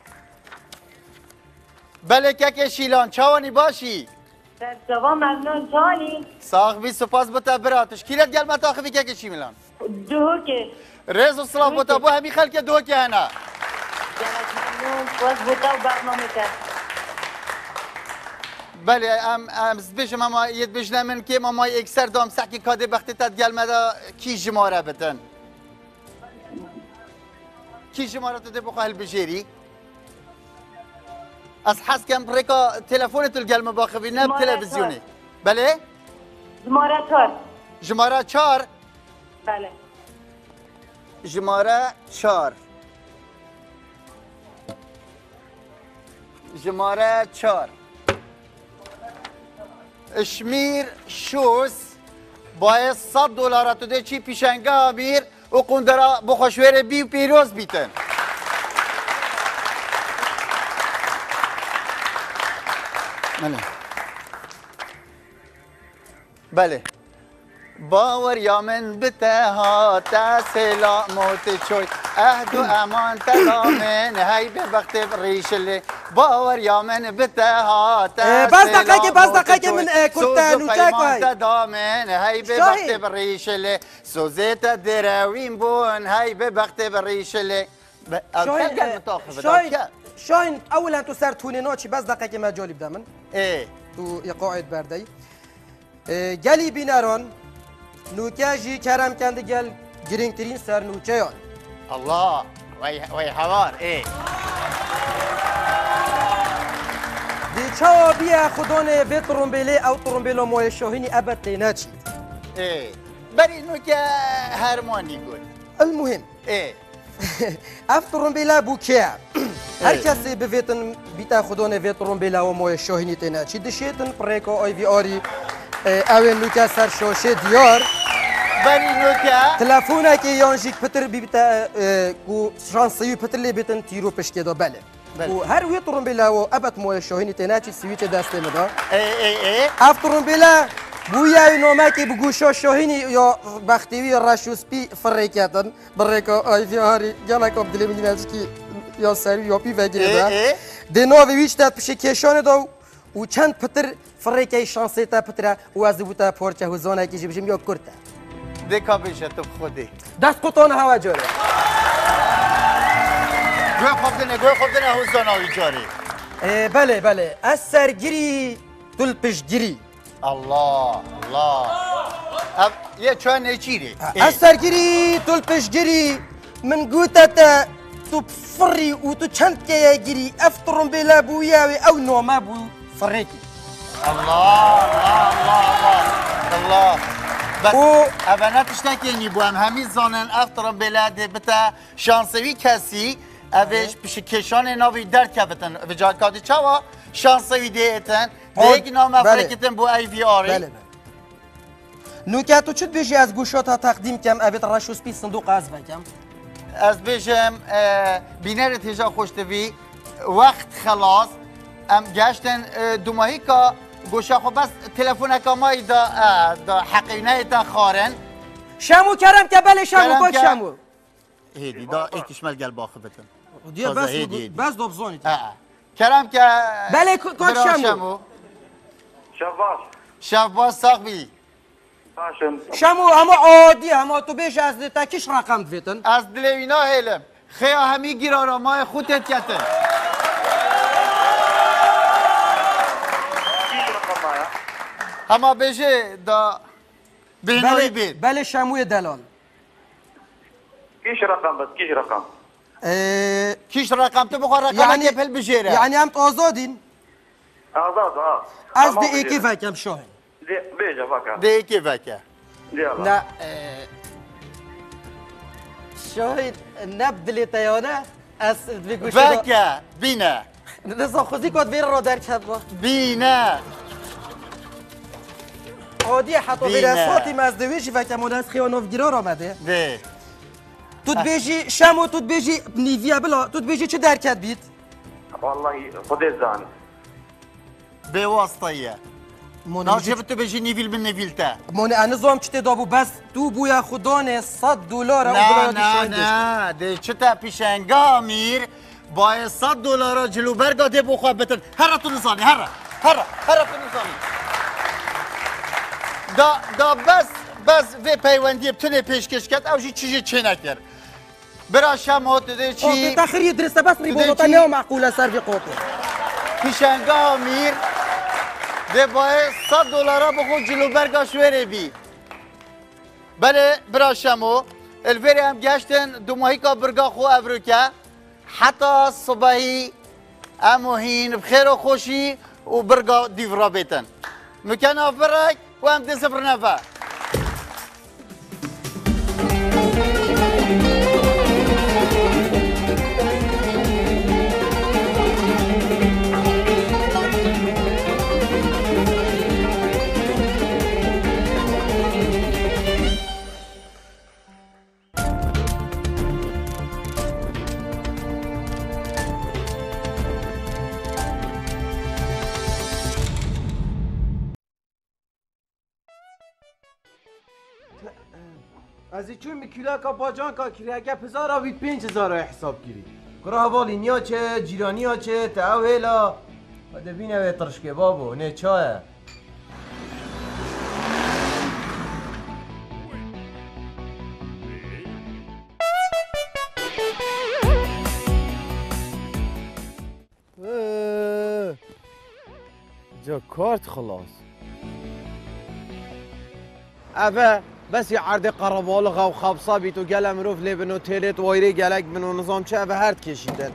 Speaker 15: بله که شیلان چاوانی باشی
Speaker 16: سر جوان ممنون جانی
Speaker 15: ساخ بی سپاس بوتا براتش کیلت گل ما تاخوی که شی میلان
Speaker 16: دو که
Speaker 15: رز و سلام بوتا بو همی خلک دو که هنا
Speaker 16: ممنون باز بوتا و برنامه کرد
Speaker 15: بله ام ام زبیشم اما ید بجنه من که اما اکسر دام سحکی کاده بختی تد گل مدا کی جماره بتن کی جماره تده بخواه البجیری از حس کم ریکا تلفونت الگلمه باخوی نب تلویزیونی بله؟
Speaker 16: جماره چار
Speaker 15: جماره چار؟
Speaker 16: بله
Speaker 15: جماره چار جماره چار اشمیر شوز باید صد دلار تو ده چی پیشنگاه بیر و قندرا بخوشویر بی و پیروز بیتن بله بله باور یا من بتها تسلا موت چوی عهد و امان تدامن هی به وقت ریشله باور یا من بتها تسلا
Speaker 14: بس دقیقه بس دقیقه من كنت نوچاك
Speaker 15: تدامن هی به وقت ریشله سوزت دراوین بون هی به وقت ریشله
Speaker 14: شاين شاين اولا تو سر توني نوتشي بس دقيقه ما جولي بدا من
Speaker 15: ايه
Speaker 14: تو يقاعد بردي جالي بينارون نوكاجي كرم كند جال جرين ترين سر نوچيان
Speaker 15: الله وي وي حوار ايه
Speaker 14: دي چاوا بيا خدون في ترومبيلي او ترومبيلو موي شاهيني ابد ليناتشي
Speaker 15: ايه بري نوكا هرموني قول
Speaker 14: المهم
Speaker 15: ايه
Speaker 14: اف ترومبيلا بوكيا هر کسی بفیتن بیتا خودونه وی ترومبیلا و موی شاهینی تینا چی دشیتن پریکو آی وی آری اوین نوکا سر شاشه دیار
Speaker 15: بری نوکا
Speaker 14: تلفونه که یانجیک پتر بیتا کو شانسیوی پتر لی بیتن تیرو پشکی دا بله و هر وی ترومبیلا و ابد موی شاهینی تینا چی سویچ دسته مدا
Speaker 15: ای ای ای
Speaker 14: اف ترومبیلا بویا نامکی بگو شاهینی یا بختیوی رشوسپی فرکتن برکا آیفی هاری گلکم دلی من نزدیکی یا سری یا پی وگیره دنو ویچ تات پیش کشان دو و چند پتر فرکی شانسی تا پتر و از بوتا پورچه هزانه کیجی بشیم یا کرده
Speaker 15: دکا بشه تو خودی
Speaker 14: دست قطعان هوا جاره
Speaker 15: گوه خوبدنه گوه خوبدنه هزانه جاری
Speaker 14: بله بله از سرگیری دل پشگیری
Speaker 15: الله الله اب یه چوان نچیری
Speaker 14: از سرگیری دل پشگیری من گوتت تو فری و تو چند که گیری افترم بلا بویا او نوما بو فرکی
Speaker 15: الله الله الله الله بس اولا تشتاکی نیبو هم همی زانن افترم بلا ده بتا شانسوی کسی اوش پیش کشان ناوی درد کفتن و جا کادی چاوا شانسوی دیتن دیگه نام فرکتن بو ای وی آری
Speaker 14: بله نوکه تو چود بیشی از گوشات ها تقدیم کم اوید رشوس پی صندوق از بکم
Speaker 15: از بیشم بینر تیجا خوشتوی وقت خلاص ام گشتن دو ماهی که گوشا خو بس تلفون کمایی دا دا حقینه تا خارن
Speaker 14: شمو کرم که بله شمو باید شمو
Speaker 15: هیدی دا ایتشمل گل باخه بتن
Speaker 14: دیگه بس بس دوبزونی
Speaker 15: کرم که
Speaker 14: بله کد شمو
Speaker 15: شفاش شفاش ساقبی
Speaker 14: شمو اما عادی اما تو بیش از تکیش رقم دویتن
Speaker 15: از دلوینا هیلم خیلی همی گیرارامای خودت کتن اما بشه دا بینایی بید
Speaker 14: بله شموی دلال
Speaker 18: کیش رقم بس کیش رقم
Speaker 15: کیش رقم تو بخور رقم
Speaker 14: یعنی
Speaker 15: پل بجیره
Speaker 14: یعنی هم آزادین
Speaker 18: آزاد آه
Speaker 14: از دی ایکی فکم شاهین
Speaker 18: دی بیجا فکر
Speaker 15: دی ایکی فکر
Speaker 14: نه شاهین نبدلی تیانه از بگوشی
Speaker 15: فکر بینه
Speaker 14: نزا خوزی کد ویر را در کد با
Speaker 15: بینه
Speaker 14: عادی حتی غیر از ساتی مزدویشی فکرمونه از خیانوف گیرار آمده
Speaker 15: ده
Speaker 14: تو بیجی شمو تو بیجی نیویا بلا تو بیجی چه درکت بید؟
Speaker 18: والله خودت زانی
Speaker 15: به واسطه ناجب تو بیجی نیویل من نیویل تا
Speaker 14: مونه انزام چه دابو بس تو بویا خودانه صد دلار
Speaker 15: نه نه نه ده چه تا پیشنگا امیر باید صد دلار جلو برگا ده بخواه بتن هر تو نزانی هر هر هر تو نزانی دا دا بس بس و پیوندی بتونه پیشکش کرد اوجی چیزی چه نکرد برا شما دیده چی
Speaker 14: تخریب درسته بس ریبوتا نه معقوله سر قوته
Speaker 15: پیشنگاه امیر ده باید صد دلار بخو جلو برگاش وره بی بله برا شما الوری هم گشتن دو ماهی که برگا خو افریقا حتی صبحی اموهین بخیر و خوشی و برگا دیورا بیتن مکان افرق و هم ده سفر نفر
Speaker 13: از چون میکیلا کا باجان کا کیریا گپ هزار آوید پنج هزار حساب گیری کرا حوالی نیا چه جیرانی ها چه تعویلا و دبینه به ترشکه بابو نه چایه
Speaker 2: جا کارت خلاص اوه بس یه عرض قربالغ و خبصا بیت و گل امروف لیبن و تیرت و ایره گلک بن و نظام چه اوه هرد کشیدن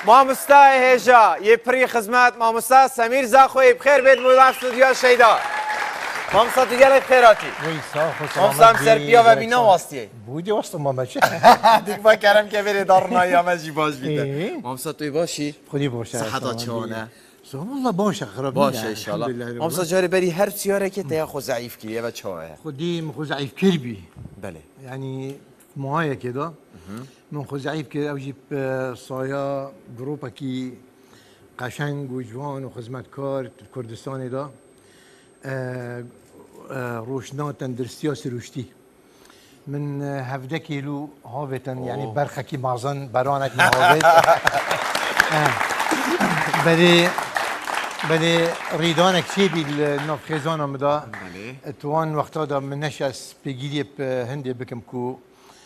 Speaker 2: مامۆستای هێژا یە پڕی خزمەت مامۆستا سەمیر زاخۆی بخێر بێت بۆ لام ستودیۆ شەیدا مامۆستا تو گەلێک خێراتی مامۆستام سەر پیاوە بی نەواستیە
Speaker 19: بودی وەستم مامەچێ
Speaker 2: دیک باکارم کە بێرێ داڕنایامەژی باش بیتە مامۆستا توی باشی
Speaker 19: خودی باشە
Speaker 2: سەحەتا چۆنە
Speaker 19: والله باشە خراب
Speaker 2: باشە ئینشاءالله مامۆستا جارێ بەری هەر چیارێکێ تەیە خۆ زعیف کردی ئێوە چاوەیە
Speaker 19: خودی مخۆ زعیف کرد بی
Speaker 2: بله
Speaker 19: يعني معايا كده من خو زعيف كده او جيب صايا جروبا كي قشنگ وجوان وخدمتكار كردستاني ده روشناتن در سياسي روشتي من هفده كيلو هاوتن يعني برخه كي مازن برانك مهاوت بدي بدي ريدانك شي بالنافخيزان مدا توان وقتا دا من نشس بيجي هندي بكم كو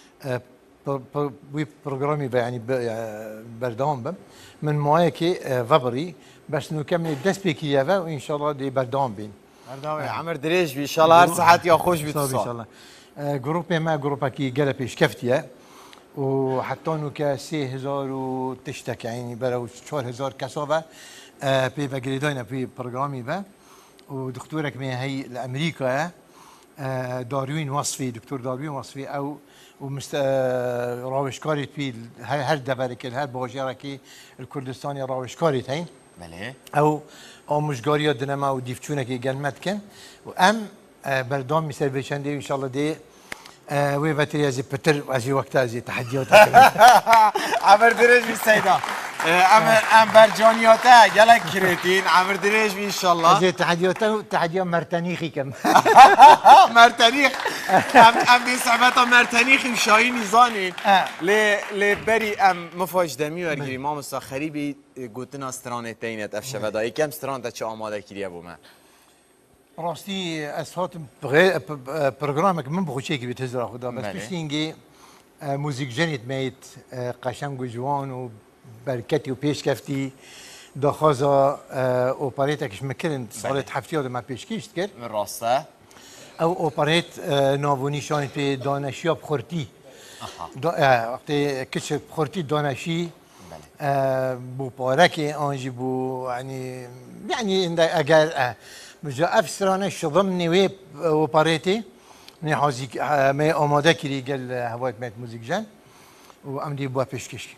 Speaker 19: وي بروجرامي يعني بردام بم من معايا كي فبري بس نكمل دس بكيافا وان شاء الله دي بردام بين
Speaker 2: بردام عمر دريج بي ان شاء الله هر صحت يا خوش بتصال
Speaker 19: ان شاء الله جروبي ما جروبا كي قلبش كفتيه وحتى انه كسي هزار وتشتك يعني برا شهر هزار كسوفا في بقريدانا في برنامجي با ودكتورك من هي لامريكا داروين وصفي دكتور داروين وصفي او ومست راوشكاري في هر دبرك هر باجركي الكردستاني راوشكاري هين
Speaker 2: بله
Speaker 19: او او مشغاريا دنما وديفتونكي جلمتكن وام بردام مثل بشندي ان شاء الله دي وي باتري ازي بتر ازي وقت ازي تحديات
Speaker 2: عبر درج بالسيده ام ام برجانياتا قالك كريتين عبر دريج ان شاء الله
Speaker 19: زي تحدياتا تحديات مرتنيخي كم
Speaker 2: مرتنيخ ام ام دي صعبه مرتنيخي وشاي نيزاني ل لبري ام مفاج دمي ورغي ما مستخريبي قوتنا استرانتين افشفداي كم استرانتا چه آماده كريا بو ما
Speaker 19: راستي اسفات برنامج من بخوشي كي بتهزر خدا بس بشتينجي موزيك جنت ميت قشنگ جوان بركتي وبيش كفتي دخازا اوبريتكش مكرن صارت حفتي هذا ما بيش كيش تكر
Speaker 2: من راسته
Speaker 19: او اوبريت نافوني شان في دانشيا بخورتي اها وقت كش بخورتي دانشي بو باركي انجي بو يعني يعني اجل مجا افسرانه شضمني ويب اوبريتي من حازي ما اماده كري قال هواك مات موزيك جان وامدي بو بيش كيش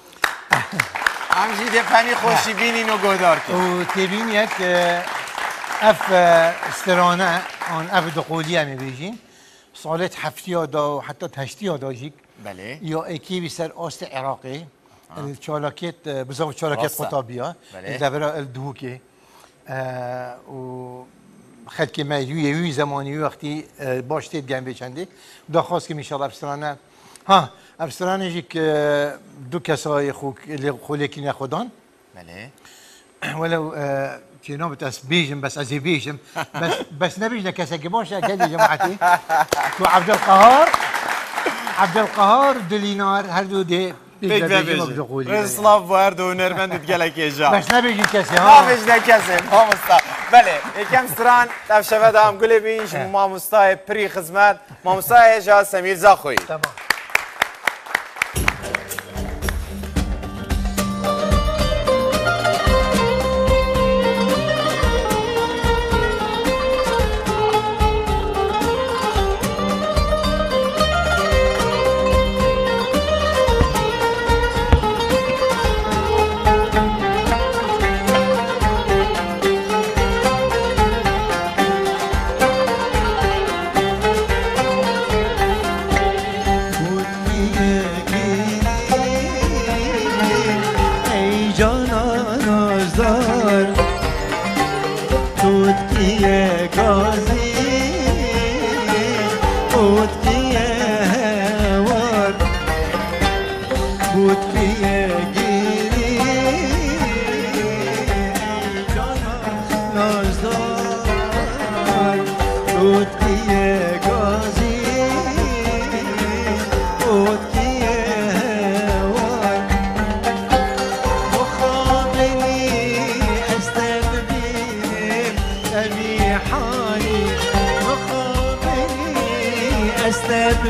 Speaker 2: امجی دفنی خوشی بینین و گودار که
Speaker 19: و تبین یک اف استرانه آن اف دقولی همی بیجین سالت هفتی ها دا و حتی تشتی ها دا جیک
Speaker 2: بله
Speaker 19: یا اکی بی سر آست عراقی الچالاکت بزاو چالاکت خطابی ها الدبرا الدوکه و خد که میلیوی یوی زمانی وقتی باش تید گم بچنده دا خواست که میشال افسترانه ها افسرانه جيك دو كساي خوك اللي خوليكين ياخدان
Speaker 2: بله
Speaker 19: ولو كينو بتاس بيجم بس ازي بيجم بس بس نبيجنا كاسا جماشا قال لي جماعتي تو عبد القهار عبد القهار دلينار هردو دي
Speaker 2: بيج بيج رسلاف واردو نرمند تقلك يجا
Speaker 19: بس نبيجي كاسي ها
Speaker 2: ما بيجنا كاسي ما مستا بله يكم ستران تاف شفدا هم قولي بينش ما مستا بري خدمات ما مستا يجا سمير زاخوي
Speaker 19: تمام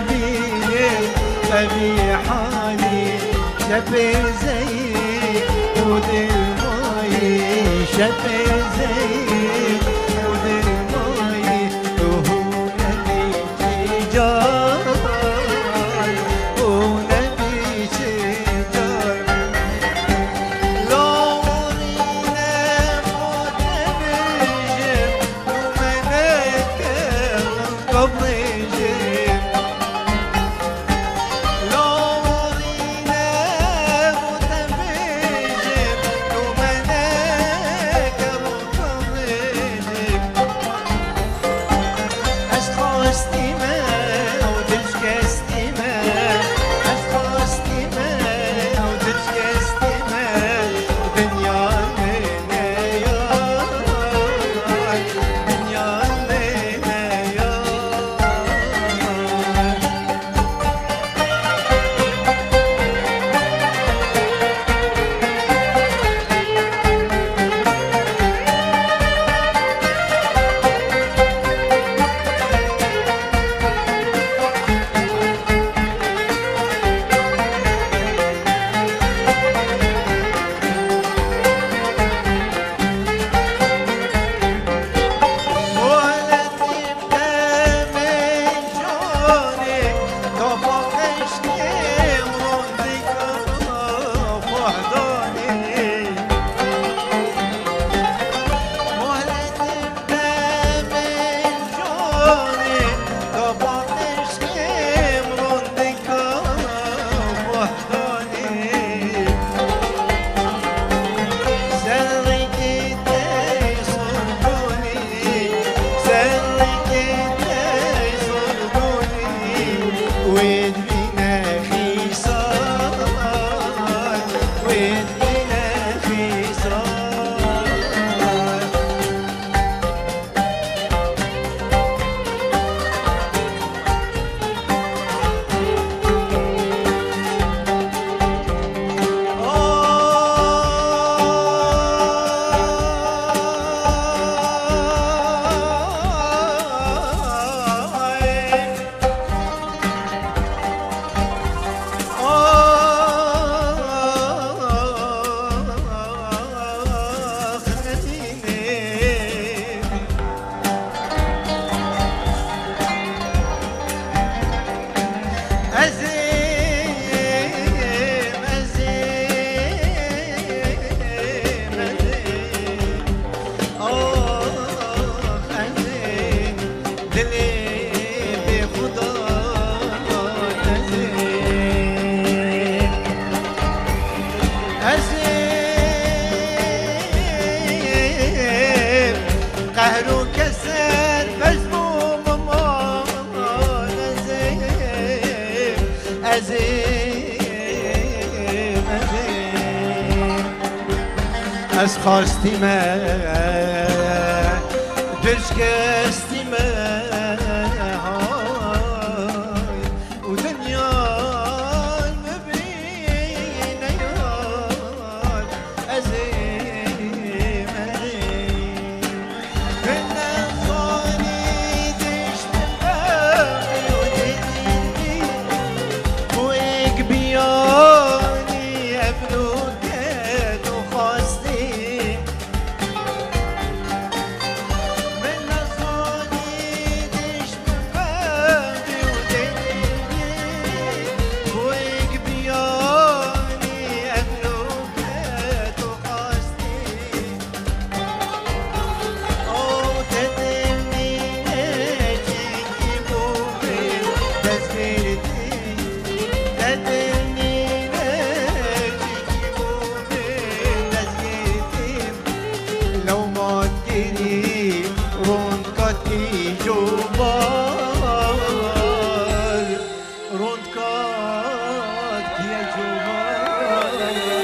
Speaker 20: استبديني أبي حالي شبه زي
Speaker 9: ودل ماي شفي زين ودل ماي وهو نبي تجار ونبي تجار لو رينا موت بجم ومنك قبل جم لو رينا موت بجم ومنك قبل جم أشخاص دماء ودلشكاس دماء أشخاص دماء ودلشكاس دماء دنيا لنا يا دنيا لنا يا ولا تبقى من جونك طبقشني وردك وحضاني ولا تبقى من جونك طبقشني وردك وحضاني سرقتي صربوني سرقتي صربوني وين بينا خيصان وين بينا خيصان أزيم أزيم أزيم آه أزيم دلي بخدا أزيم أزيم قهر وكسر مذموم ما أزيم أزيم أزيم أشخاص ما دلشكاس ما هاي ودنيا مبينة يار أزيم أزيم من الصاني تشتغل ودنيني ويك بياني أبنوكات وخاصتي من الصاني تشتغل ودنيني ويك بياني أبنوكات وخاصتي أو تدمني ناجيكي بوبي تزميرتي تدمني ناجيكي بوبي تزميرتي لو ما تجري روندكاتي جوبال روندكاتي يا جوبال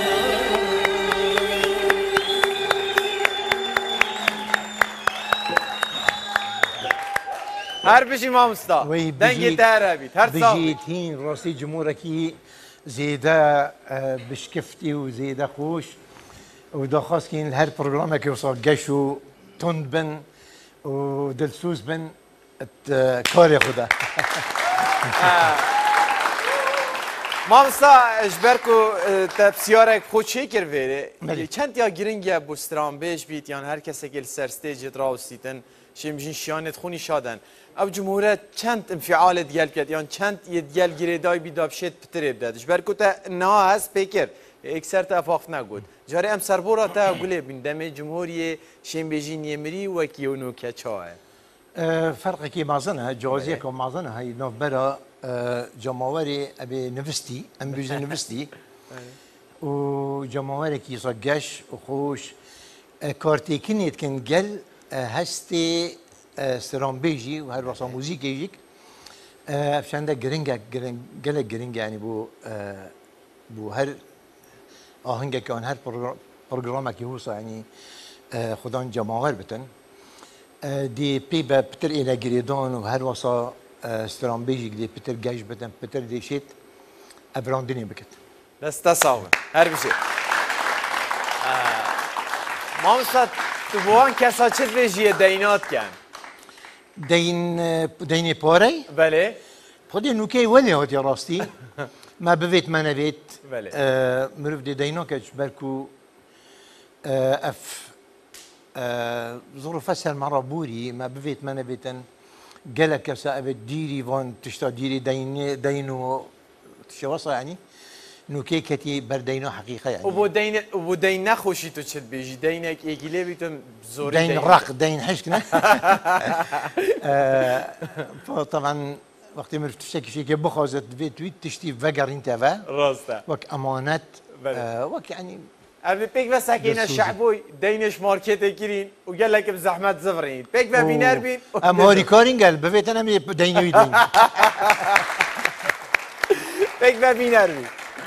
Speaker 2: هر بشی مامستا
Speaker 19: وی
Speaker 2: دنگی تهره بید هر ساق
Speaker 19: بجيت هين راسي جمهوركي زيدا آه، بشكفتي وزيدا خوش ودا خاص كاين هر برنامج يوصل قشو تندبن ودلسوس بن ات- كاري خدا
Speaker 2: مامستا اجبرکو تبسیارک خود چه کرویره؟ چند یا گرینگه بوستران بیش بیت یان هر کسی که سرستیج راوستیتن شیمجین شیانت خونی شادن. او جمهوره چند انفعال دیال کرد یان چند دیال گریدای بیدابشت پتره بداد. اجبرکو تا نه هست پیکر اکثر تا افاق نگود. جاری ام سربورا تا گله بین دم جمهوری شیمبیجین یمری و کیونو که چاه.
Speaker 19: فرق کی مازنه جوازیه که مازنه های نوبرا جماوری ابي نفستي ام بيجي نفستي وجماوری کی صقش وخوش كارتيكنيت كان جل هستي سرامبيجي وهر وصا موزيكي يجيك عشان ده جرينجا جل جرينجا يعني بو بو هر آهنگ كان هر برنامج كي هو يعني خدان جماهر بتن دي بيبا بتر الى جريدان وهر وصا استرامبيجي دي بتر جاش بدن بتر دي شيت ابرانديني بكت
Speaker 2: بس تصاوب هر بشي مامسات تبوان كسا چه بيجي دينات كان
Speaker 19: دين ديني بوري
Speaker 2: بله
Speaker 19: خدي نوكي ولي هوتي راستي ما بفيت ما نبيت
Speaker 2: بله
Speaker 19: آه مرف دي دينو كاش بالكو آه اف آه ظروف اسهل مرة بوري ما بفيت ما نبيتن قالك كسا ابد ديري فون تشتا ديري دين دينو تشوصا يعني نوكي كتي بردينو حقيقة يعني
Speaker 2: وبو دين وبو دين نخوشي تو تشد بيجي دينك ايجيلي بيتم زوري
Speaker 19: دين, دين رق دين حشكنا آه طبعا وقت ما تشتكي شيء بخوزت بيت ويت تشتي فقر انت فا
Speaker 2: راستا
Speaker 19: وك امانات آه وك يعني
Speaker 2: قبل بيك بس هكينا الشعبوي دينش ماركت كيرين وقال لك بزحمة زفرين بيك ببينار بين
Speaker 19: ام هوري كورين قال بفيت انا دينو يدين
Speaker 2: بيك ببينار بين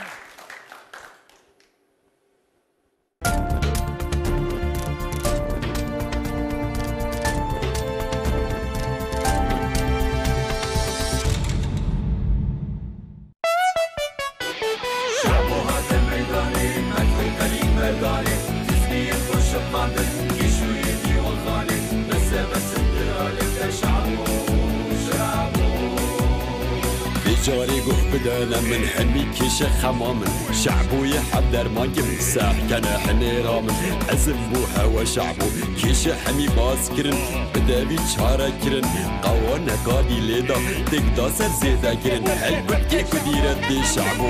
Speaker 20: جاري قوه بدانا من حلمي كيش خمامن شعبو يحب درمان كم ساح كان حني رامن عزم بو هوا شعبو كيش حمي باز كرن بدابي چارا كرن قوانا قادي ليدا تقدا سر زيدا كرن حلبت كيكو ديرت دي شعبو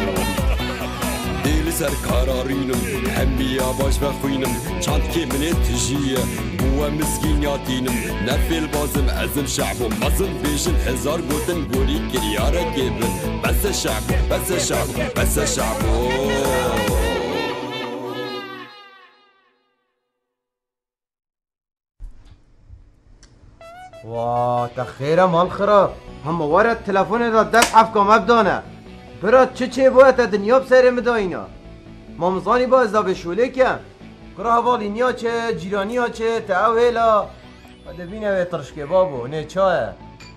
Speaker 20: دل سر قرارينم هم بيا باش بخوينم چاند كي من تجيه بوا مسكينياتينم نفل بازم عزم شعبو مازم بيشن هزار قوتن قولي كريارة جيبن بس شعبو بس شعبو بس شعبو
Speaker 13: واه تخيره مال خرا هم ورد تلفون دا دست حفكم ابدانه برات چه چه باید دنیا بسره مداینا مامزانی با ازدا بشوله کن کرا حوالی نیا چه جیرانی ها چه تعو هیلا و دبینه به ترشکه بابو نه چاه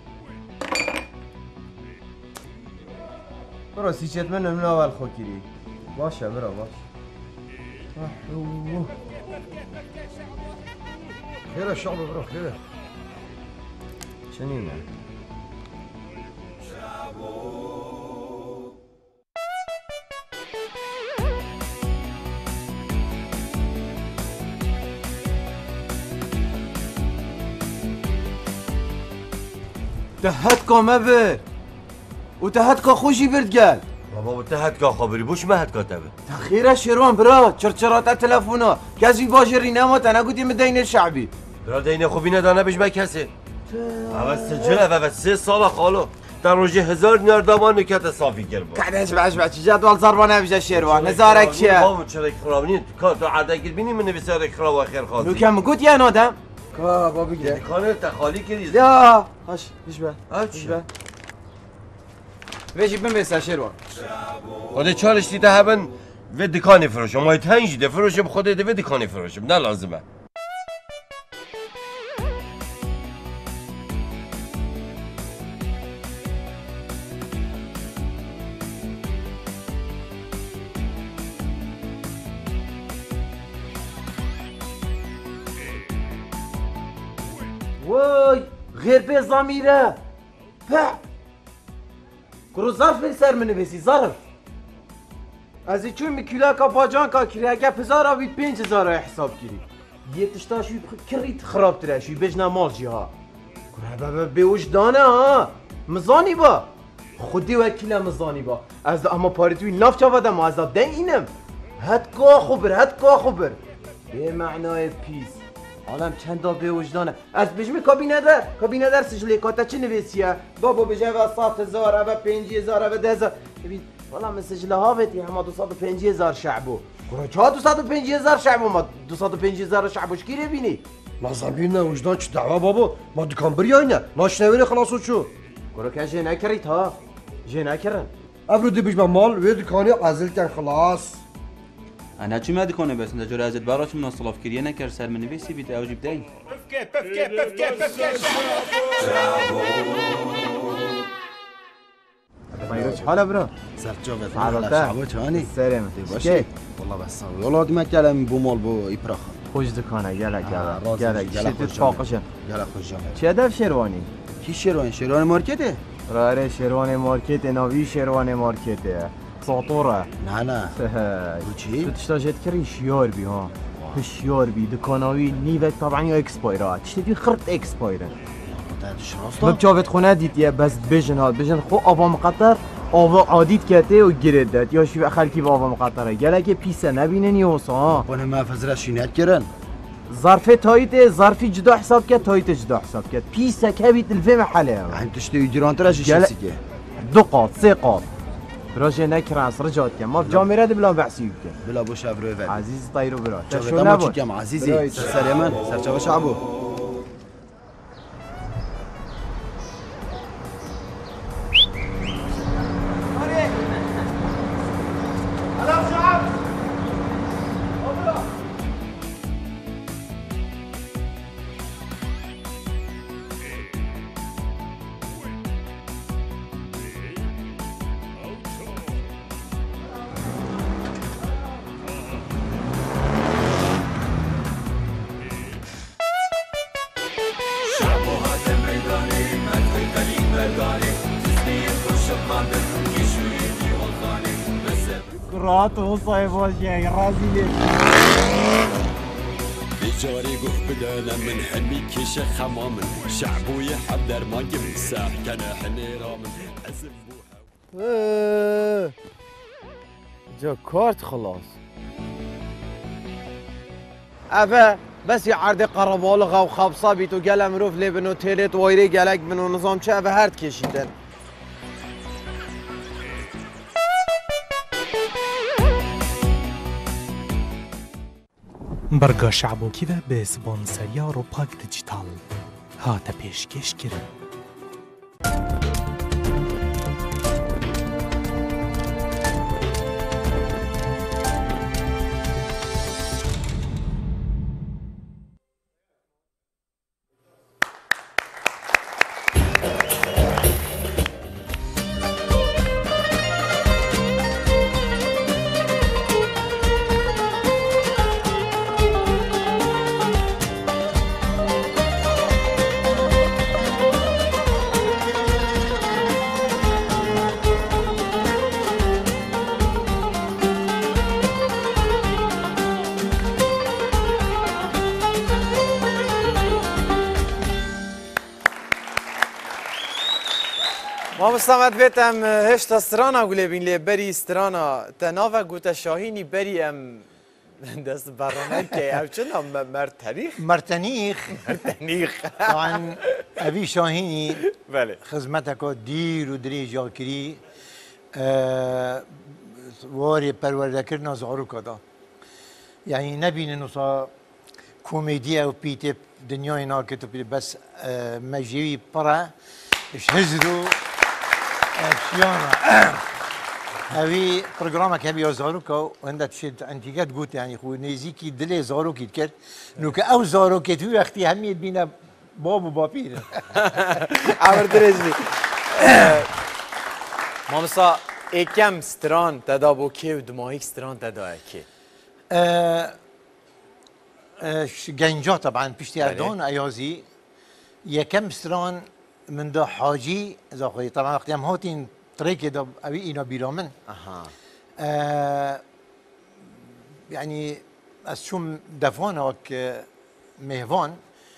Speaker 13: برا سی چت من نمونه اول خوکیری باشه برا باش خیره شعب برا خیره چنینه تهت کا مبر و تهت کا خوشی برد گل
Speaker 21: بابا تهت کا خبری بوش مهت کاتبه
Speaker 13: تخیره شیروان برا چرچرات تلفونا کسی باشه رینما تنگوتی مدین شعبی
Speaker 21: برا دین خوبی ندانه بش ما کسی اول سجله و سه سال خالو در روزی هزار دینار دامان نکت صافی کرد
Speaker 13: کدش باش باش جدول ضربانه بشه شیروان هزارک چیه
Speaker 21: بابا چرا خرابنی کار تو عرضه گیر بینی من نویسه خراب و خیر خاصی
Speaker 13: نو کم گوت یا نادم کا بابا گیره
Speaker 21: کانه تخالی کردی
Speaker 13: یا هاش ایش به ایش به ویجی بم بس شیروان
Speaker 21: خود چالش دیده هبن و دکانی فروشم ما تنجی ده فروشم خود ده و دکانی فروشم نه لازمه
Speaker 13: وای غیر به ضمیره په کرو ظرف سر من بسی ظرف از این چون میکیلا کا باجان کا کری اگه پزارا بید پنج هزار حساب کری یه تشتاشوی کریت خراب ترشوی بجنا مال جیها کرا به وجدانه ها مزانی با خودی وکیل مزانی با از اما پاریتوی ناف چاوادم و از دن اینم هد کا خبر هد کا خبر به معنای پیس عالم چند تا به وجدانه از بجمی کابینه در کابینه در سجلی کاتا چه نویسیه بابا بجه و صد هزار و پنج هزار و ده هزار ببین والا مسجله ها بهتی همه دویست و پنج هزار شعبو کرا چه دویست و پنج هزار شعبو ما دویست و پنج هزار شعبوش کی رو بینی
Speaker 21: لازم بینه وجدان چه دعوا بابا ما دکان بریاینه ناشنوینه خلاص و چو
Speaker 13: کرا که جه نکرید ها جه نکرن
Speaker 21: ابرو دی بجمع مال و دکانی عزل کن خلاص
Speaker 1: انا چی مدی کنه بس نجور ازت براش من اصلاف کریه نکر سر من نویسی بیت اوجی بدین
Speaker 11: بفكي بفكي بفكي بفكي
Speaker 13: مایروچ حالا برا
Speaker 21: سرجا و
Speaker 13: حالتا
Speaker 21: شعبو چانی
Speaker 13: سرم
Speaker 21: باشه والله بس ولاد ما کلم بو مال بو ایپراخ
Speaker 13: خوش دکانه گله گله گله
Speaker 21: گله
Speaker 13: شدت فاقشه
Speaker 21: گله خوش جامه
Speaker 13: چه هدف شیروانی
Speaker 21: کی شیروانی شیروانی مارکته
Speaker 13: راره شیروانی مارکت ناوی شیروانی مارکته ساطوره
Speaker 21: نه نه
Speaker 13: تو چی؟ تو تشتاجت کری شیار بی ها هشیار بی دکاناوی نیوک طبعا یا اکسپایره تشتدی خرد اکسپایره مبجاوت خونه دیدیه بس بجن ها بجن خو آوا مقطر آوا عادیت کته و گرد داد یا شو خلکی با آوا مقطره گله که پیسه نبینن یا وسا
Speaker 21: بانه محفظ رشینت کرن
Speaker 13: ظرف تایت ظرفی جدا حساب کرد تایت جدا حساب کرد پیسه کبیت الفه محله
Speaker 21: هم تشتی جرانترش شیسی که
Speaker 13: دو قاط سه قاط راجع نکرانس رجعت کم ما جامعه ده بلا بحثی کن
Speaker 21: بلا بو شفروی ود
Speaker 13: عزیز طیرو برا
Speaker 21: شو نبود کم عزیزی سر من سر چاو شعبو
Speaker 13: رات و صاحب جاي رازي
Speaker 20: بجاري قه بدانا من حمي كيش خمام شعبو يحب درمان جم ساح كان حني رامن عزم
Speaker 2: بوها جا كارت خلاص افا بس عرض قربالغ و خبصا بیتو گلم روف لبنو تیلت وایره گلک بنو نظام چه افا هرد کشیدن
Speaker 22: برگا شعبوکی و به سپانسریا رو پاک دیجیتال هات پیشکش کرد.
Speaker 2: ما مستمد بیتم هشت استرانا گله بین لی بری استرانا تناوه گوته شاهینی بری ام دست برنامه که او چند مرتنیخ
Speaker 19: مرتنیخ
Speaker 2: مرتنیخ
Speaker 19: طبعا ابي شاهینی
Speaker 2: بله
Speaker 19: خدمتك دیر و دری جا کری واری پرورده کرنا زاروکا دا یعنی نبینه نصا کومیدی او پیت دنیای ناکتو پیت بس مجیوی پره اش هزرو شيانا هذه برنامج هبي زاروكا وعندها تشد انتيجات قلت يعني خو نيزيكي دلي زاروكي تكر نوك او زاروكي تو اختي همية بينا بابو بابير
Speaker 2: عمر درجلي مامسا اكم ستران تدا بو كي و دماهيك ستران تدا اكي
Speaker 19: جنجا طبعا بيشتي اردون ايازي يكم ستران من ده حاجی زاخوی طبعا وقتی هم هاتین تریک دا اوی اینا بیرامن
Speaker 2: اها
Speaker 19: آه يعني أسشم دفانا وك مهفان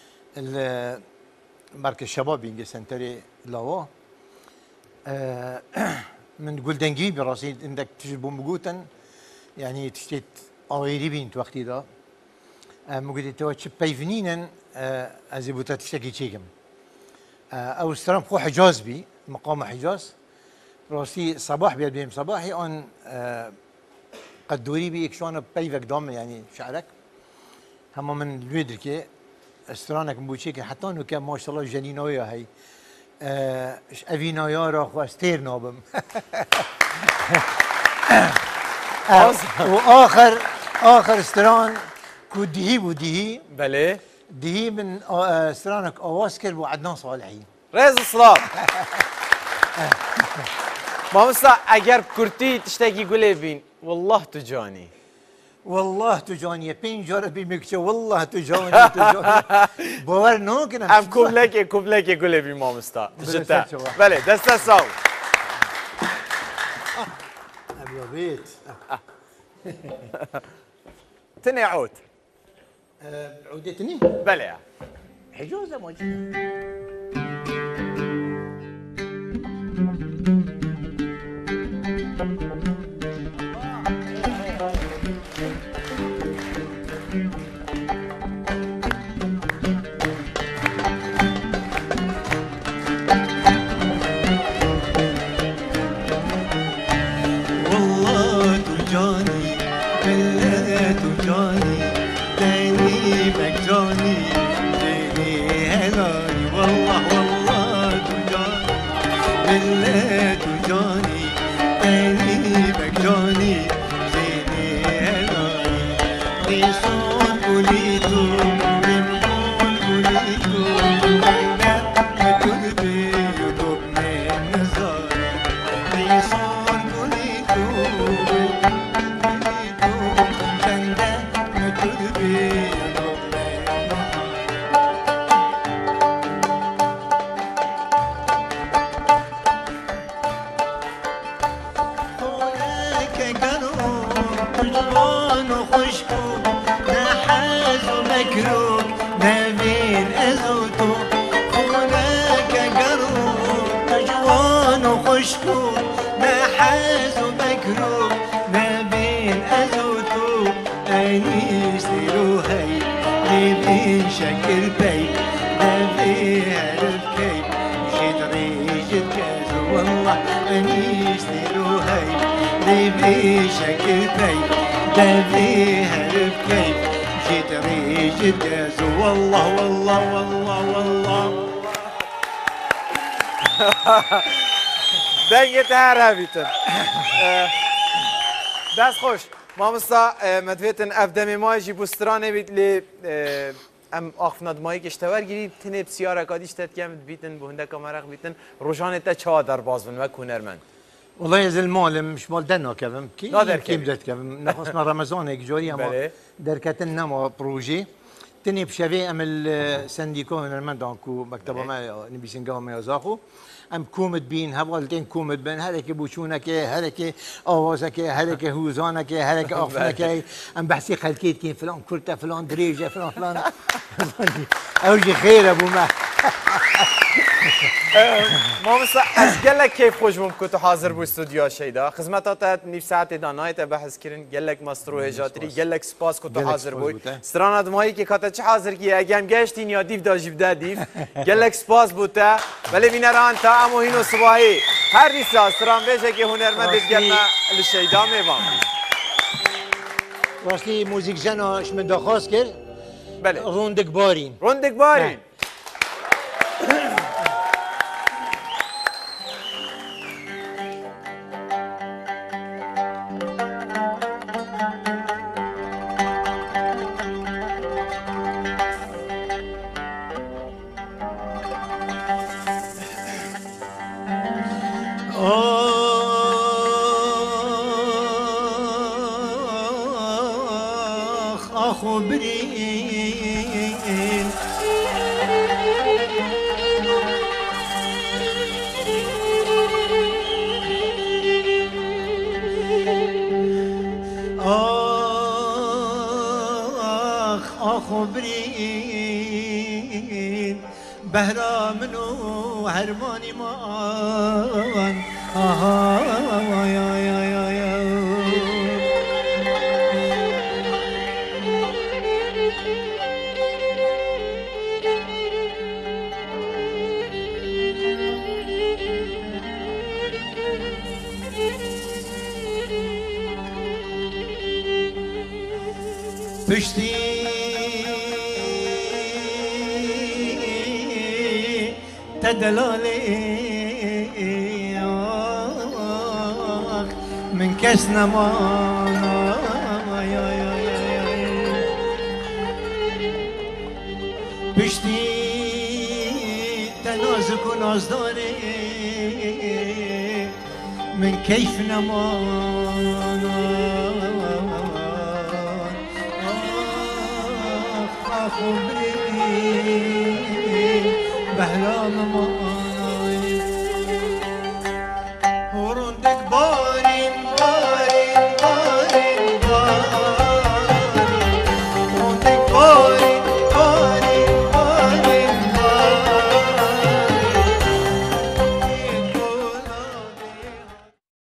Speaker 19: مركز الشباب ينجي سنتري لاوا آه من قلدنجي براسي عندك تجربوا مقوتا يعني تشتيت أويري بين وقتي دا آه مقولي تواتش بيفنينا آه أزيبوتا تشتكي تشيكم آه أو استرام خو حجاز بي مقام حجاز راسي صباح بيد بيم صباحي أن آه قدوري بي إكشوانا بيفك دام يعني شعرك هم من الويدركي استرانك مبوشيك حتى انه كان ما شاء الله جنينويا هي آه افينايا را خواستير نابم آه واخر اخر استران كو دهي ودهي
Speaker 2: بله
Speaker 19: دهي من آه استرانك اواسكر وعدنان صالحي
Speaker 2: رز الصلاة مامستا اگر كرتي تشتكي قولي بين والله تجاني
Speaker 19: والله تجاني بين جرب بمكشة والله تجاني تجاني باور نکنم
Speaker 2: ام کوبلک کوبلک گله بی مامستا جدا بله دست ساو
Speaker 19: ابي بيت
Speaker 2: تني عود
Speaker 19: عودتني
Speaker 2: بله
Speaker 19: حجوزه موجود
Speaker 2: دنگت هر هبیتن دست خوش مامستا مدویتن افدمی مای جی بوسترانه بیت لی ام آخفناد مایی کشتور گیری تنه بسیار اکادیش تد کم بیتن بهنده کامرق بیتن روشانه تا چه در باز بن و کنرمن
Speaker 19: والله يا زلمه مش مال دنا كذا كي
Speaker 2: كي
Speaker 19: بدات كذا نخصنا رمضان هيك جوري اما دركتنا ما بروجي تني بشافي ام السنديكو من دونكو مكتبه ما نبي سنقاو ما يزاخو ام كومت بين هبغلتين كومت بين هلك بوشونك هلك اوازك هلك هوزانك هلك اخفنك ام بحسي خلكيت كين فلان كرته فلان دريجه فلان فلان اوجي خير ابو ما
Speaker 2: مامستا از گلک کیف خوش بوم که تو حاضر بو استودیو شیدا خدمتات نیف ساعت دانایت بحث کردن گلک مسترو هجاتری گلک سپاس که تو حاضر بوی استراند مایی که کاتا چه حاضر کی اگم گشتین یا دیف داجیب ده دیف گلک سپاس بوده ولی بینران تا امو هینو صباحی هر ریسا استران بیشه که هنرمند گلنا لشیدا میوام
Speaker 19: راستی موزیک جناش من دخواست کرد
Speaker 2: بله
Speaker 19: روندک بارین
Speaker 2: روندک بارین
Speaker 4: آخ آخو برین بهرا منو هرمانی مان آها آی آی آی آی پشتی تدلالی من کس نمانا پشتی تنازک و نازداری من کیف نمانا خبري بهرام ما